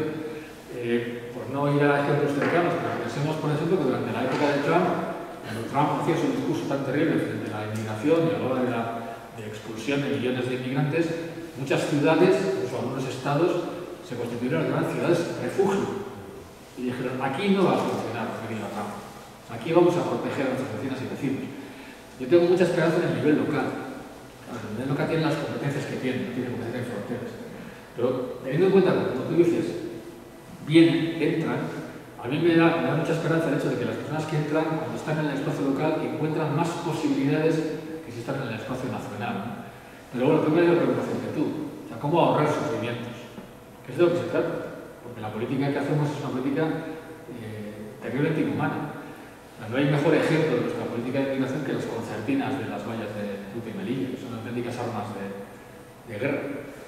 Eh, por no ir a ejemplos cercanos, pero pensemos, por ejemplo, que durante la época de Trump, cuando Trump hacía su discurso tan terrible frente a la inmigración y a la hora de la de expulsión de millones de inmigrantes, muchas ciudades, incluso algunos estados, se constituyeron en grandes ciudades refugio. Y dijeron, aquí no va a funcionar, querido Trump. Aquí vamos a proteger a nuestras vecinas y vecinos. Yo tengo mucha esperanza en el nivel local. Claro, el nivel local tiene las competencias que tiene, no tiene competencias en fronteras. Pero teniendo en cuenta que, como tú dices, vienen, entran, a mí me da, me da mucha esperanza el hecho de que las personas que entran, cuando están en el espacio local, encuentran más posibilidades que si están en el espacio nacional, ¿no? Pero bueno, primero la preocupación que tú, o sea, cómo ahorrar sufrimientos, que es de lo que se trata, porque la política que hacemos es una política eh, terriblemente inhumana. O sea, no hay mejor ejemplo de nuestra política de inmigración que las concertinas de las vallas de Ceuta y Melilla, que son auténticas armas de, de guerra.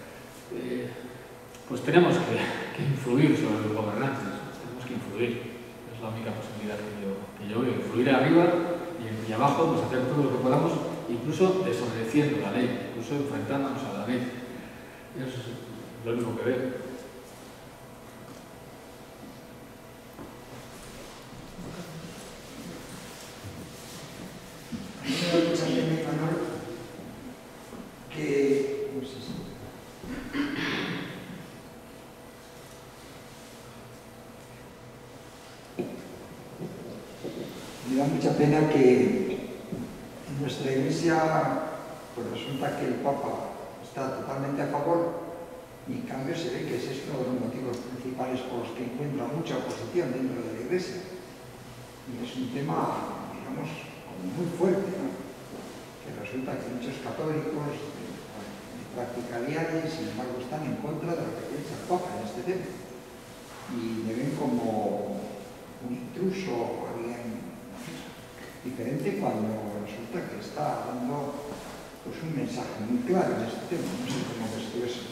Eh, pues tenemos que, que influir sobre los gobernantes, tenemos que influir, es la única posibilidad que yo, que yo veo, influir arriba y, y abajo, pues hacer todo lo que podamos, incluso desobedeciendo la ley, incluso enfrentándonos a la ley. Eso es lo único que veo. Que me da mucha pena que en nuestra iglesia pues resulta que el Papa está totalmente a favor y en cambio se ve que ese es uno de los motivos principales por los que encuentra mucha oposición dentro de la iglesia. Y es un tema, digamos, como muy fuerte, ¿no? Que resulta que muchos católicos de práctica diaria, sin embargo, están en contra de lo que piensa el Papa en este tema. Y le ven como un intruso o alguien diferente cuando resulta que está dando pues, un mensaje muy claro en este tema. No sé cómo ves tú eso.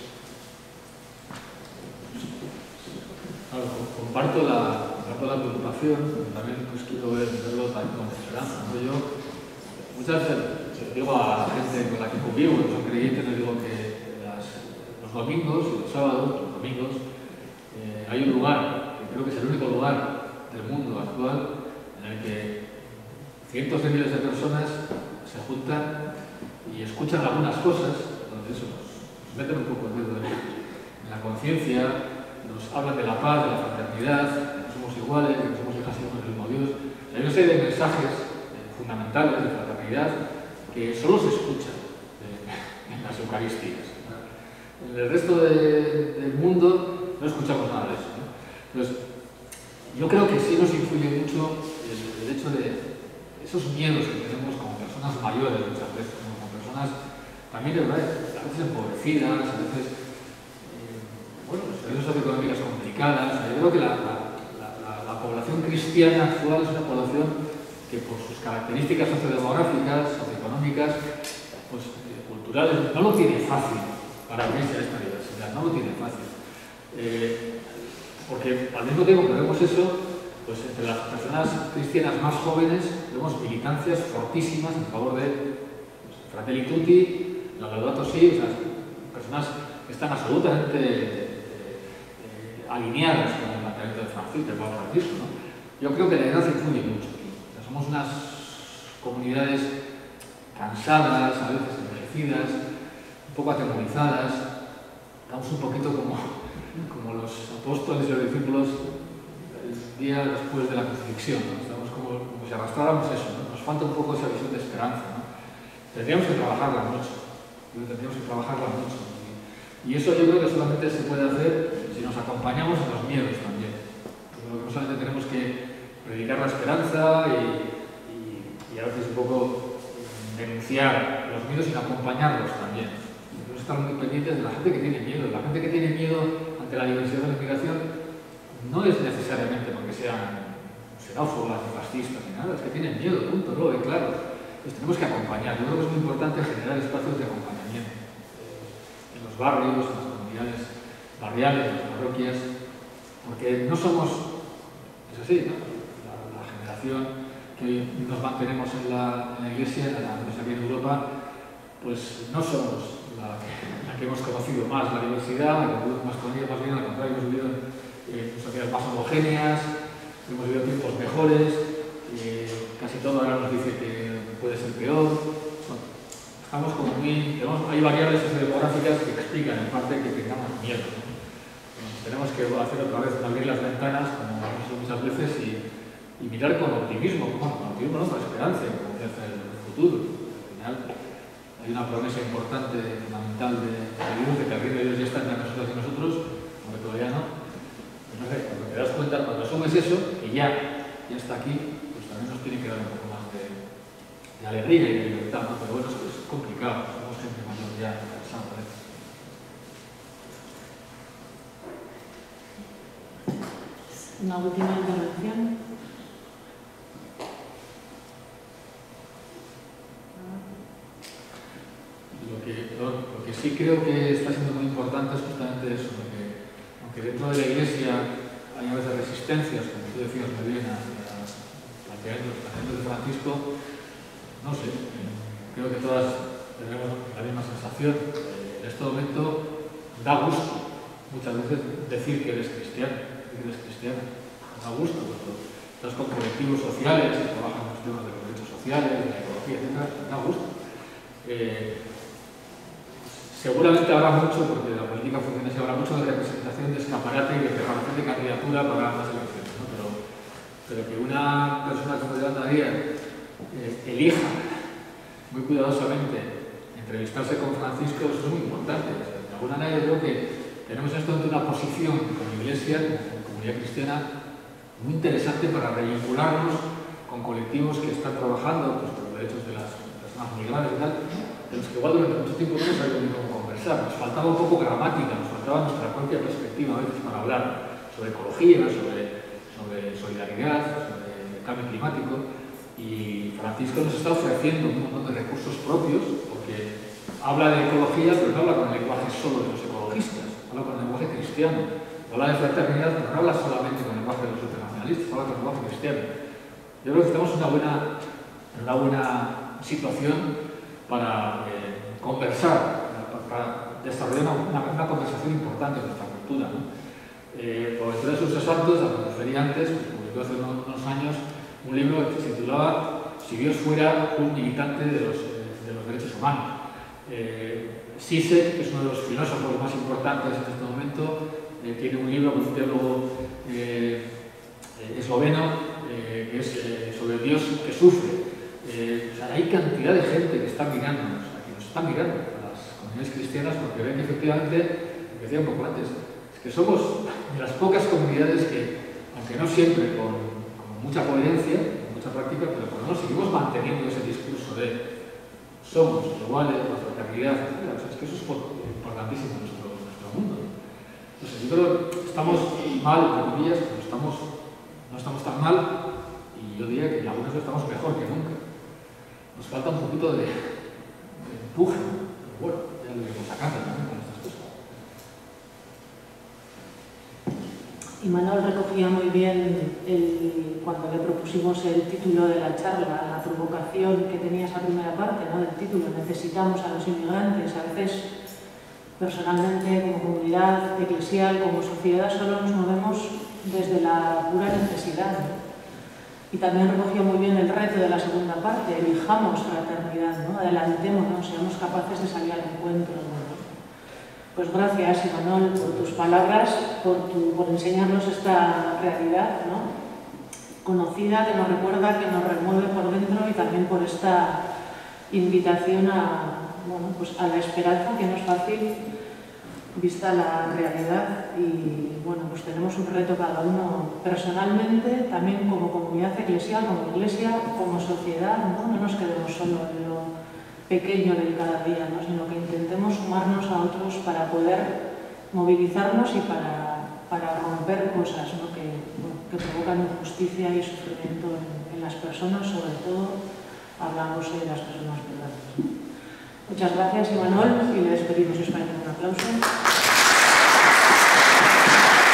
Claro, comparto la, comparto la preocupación, también pues, quiero ver, verlo también con esperanza. ¿No? Yo muchas veces digo a la gente con la que convivo, que son creyentes, les digo que las, los domingos y los sábados, los domingos, eh, hay un lugar, que creo que es el único lugar del mundo actual en el que cientos de miles de personas se juntan y escuchan algunas cosas, donde eso nos meten un poco el dedo en la conciencia, nos hablan de la paz, de la fraternidad, de que somos iguales, de que somos hijas y hijos del mismo Dios. Hay una serie de mensajes eh, fundamentales de fraternidad que solo se escuchan eh, en las Eucaristías. En el resto de, del mundo no escuchamos nada de eso. ¿no? Entonces, yo creo que sí nos influye mucho el, el hecho de esos miedos que tenemos como personas mayores muchas veces, ¿no? Como personas también, de verdad, a veces empobrecidas, a veces bueno, situaciones socioeconómicas complicadas. Yo creo que la, la, la, la población cristiana actual es una población que por sus características sociodemográficas, socioeconómicas, pues, eh, culturales, no lo tiene fácil para unirse a esta diversidad, no lo tiene fácil. Eh, porque al mismo tiempo que vemos eso, pues entre las personas cristianas más jóvenes vemos militancias fortísimas en favor de pues, Fratelli Tutti, la Laudato Si, o sea, personas que están absolutamente alineadas con el planteamiento de Francisco, del Papa Francisco, ¿no? Yo creo que la edad influye mucho aquí. O sea, somos unas comunidades cansadas, a veces envejecidas, un poco atemorizadas. Estamos un poquito como, como los apóstoles y los discípulos el día después de la crucifixión, ¿no? Estamos como, como si arrastráramos eso, ¿no? Nos falta un poco esa visión de esperanza, ¿no? Tendríamos que trabajarla mucho. Tendríamos que trabajarla mucho. Y eso yo creo que solamente se puede hacer si nos acompañamos en los miedos también. Yo creo que no solamente tenemos que predicar la esperanza y, y, y a veces un poco denunciar los miedos, sino acompañarlos también. Tenemos que estar muy pendientes de la gente que tiene miedo. La gente que tiene miedo ante la diversidad de la inmigración no es necesariamente porque sean xenófobas ni fascistas ni nada, es que tienen miedo, punto, no, y claro. Pues tenemos que acompañar. Yo creo que es muy importante generar espacios de acompañamiento en los barrios, en las comunidades barriales, en las parroquias, porque no somos, es así, ¿no? la, la generación que hoy nos mantenemos en la, en la iglesia, en la, aquí en Europa, pues no somos la que, la que hemos conocido más la diversidad, la que hemos más con ella, más bien al contrario, hemos vivido eh, sociedades más homogéneas, hemos vivido tiempos mejores, eh, casi todo ahora nos dice que puede ser peor. Bueno, estamos como muy, tenemos, hay variables sociodemográficas que explican en parte que tengamos miedo, ¿no? Tenemos que hacer otra vez, abrir las ventanas, como hemos hecho muchas veces, y, y mirar con optimismo, bueno, con optimismo, no, con esperanza, con confianza en el futuro. Al final, hay una promesa importante, fundamental de, de Dios, de que el reino de Dios ya está entre nosotros y nosotros, aunque todavía no. Pues no sé, cuando te das cuenta, cuando asumes eso, que ya, ya está aquí, pues también nos tiene que dar un poco más de, de alegría y de libertad, ¿no? Pero bueno, es, es complicado, somos gente mayor ya, cansada, ¿eh? Una última intervención. Lo que, lo, lo que sí creo que está siendo muy importante es justamente eso, porque aunque dentro de la Iglesia hay a veces resistencias, como tú decías muy bien, a planteamientos de Francisco, no sé, creo que todas tenemos la misma sensación. En este momento da gusto muchas veces decir que eres cristiano, decir que eres cristiano, da gusto, cuando estás con colectivos sociales, que trabajan los temas de los derechos sociales, de la ecología, etcétera, da gusto. Eh, seguramente habrá mucho, porque la política funciona así, habrá mucho de representación, de escaparate y de preparación de candidatura para las elecciones, ¿no? Pero, pero que una persona como Yolanda Díaz eh, elija muy cuidadosamente entrevistarse con Francisco es muy importante. O sea, de alguna manera yo creo que tenemos esto ante una posición como Iglesia, como comunidad cristiana, muy interesante para revincularnos con colectivos que están trabajando pues, por los derechos de las personas migradas y tal, de los que igual durante mucho tiempo no sabíamos ni cómo conversar. Nos faltaba un poco gramática, nos faltaba nuestra propia perspectiva a veces para hablar sobre ecología, sobre, sobre solidaridad, sobre cambio climático. Y Francisco nos está ofreciendo un montón de recursos propios, porque habla de ecología, pero no habla con el lenguaje solo de los ecologistas, habla con el lenguaje cristiano. Habla de fraternidad, pero no habla solamente con el lenguaje de los internacionalistas, habla con el lenguaje cristiano. Yo creo que estamos en una buena, en una buena situación para eh, conversar, para, para desarrollar una, una, una conversación importante en nuestra cultura, ¿no? Eh, Boaventura de Sousa Santos, a lo que me refería antes, pues, publicó hace unos, unos años un libro que se titulaba Si Dios fuera un militante de los, eh, de los derechos humanos. Eh, Zizek, que es uno de los filósofos más importantes en este momento, eh, tiene un libro con un teólogo eh, eh, esloveno eh, que es eh, sobre Dios que sufre. Eh, o sea, hay cantidad de gente que está mirándonos, que nos está mirando a las comunidades cristianas porque ven que efectivamente, lo que decía un poco antes, es que somos de las pocas comunidades que, aunque no siempre con mucha coherencia, mucha práctica, pero por lo menos seguimos manteniendo ese discurso de somos iguales, la fraternidad, etcétera. O sea, es que eso es importantísimo en nuestro, nuestro mundo. Entonces, yo creo que estamos mal, entre comillas, pero estamos, no estamos tan mal, y yo diría que en algunos estamos mejor que nunca. Nos falta un poquito de, de empuje, ¿no? Pero bueno, ya lo iremos sacando también con estas cosas. Y Manuel recogía muy bien el, cuando le propusimos el título de la charla, la provocación que tenía esa primera parte, ¿no? Del título, necesitamos a los inmigrantes. A veces, personalmente, como comunidad eclesial, como sociedad, solo nos movemos desde la pura necesidad, ¿no? Y también recogía muy bien el reto de la segunda parte, elijamos fraternidad, ¿no? Adelantémonos, seamos capaces de salir al encuentro, ¿no? Pues gracias, Imanol, por tus palabras, por, tu, por enseñarnos esta realidad, ¿no? Conocida, que nos recuerda, que nos remueve por dentro, y también por esta invitación a, bueno, pues a la esperanza, que no es fácil vista la realidad. Y bueno, pues tenemos un reto cada uno personalmente, también como comunidad eclesial, como iglesia, como sociedad, ¿no? No nos quedemos solo en lo pequeño del cada día, ¿no? Sino que intentemos sumarnos a otros para poder movilizarnos y para, para romper cosas, ¿no? que, bueno, que provocan injusticia y sufrimiento en, en las personas, sobre todo hablamos de las personas migrantes. Muchas gracias, Imanol, y le despedimos. Os parece un aplauso.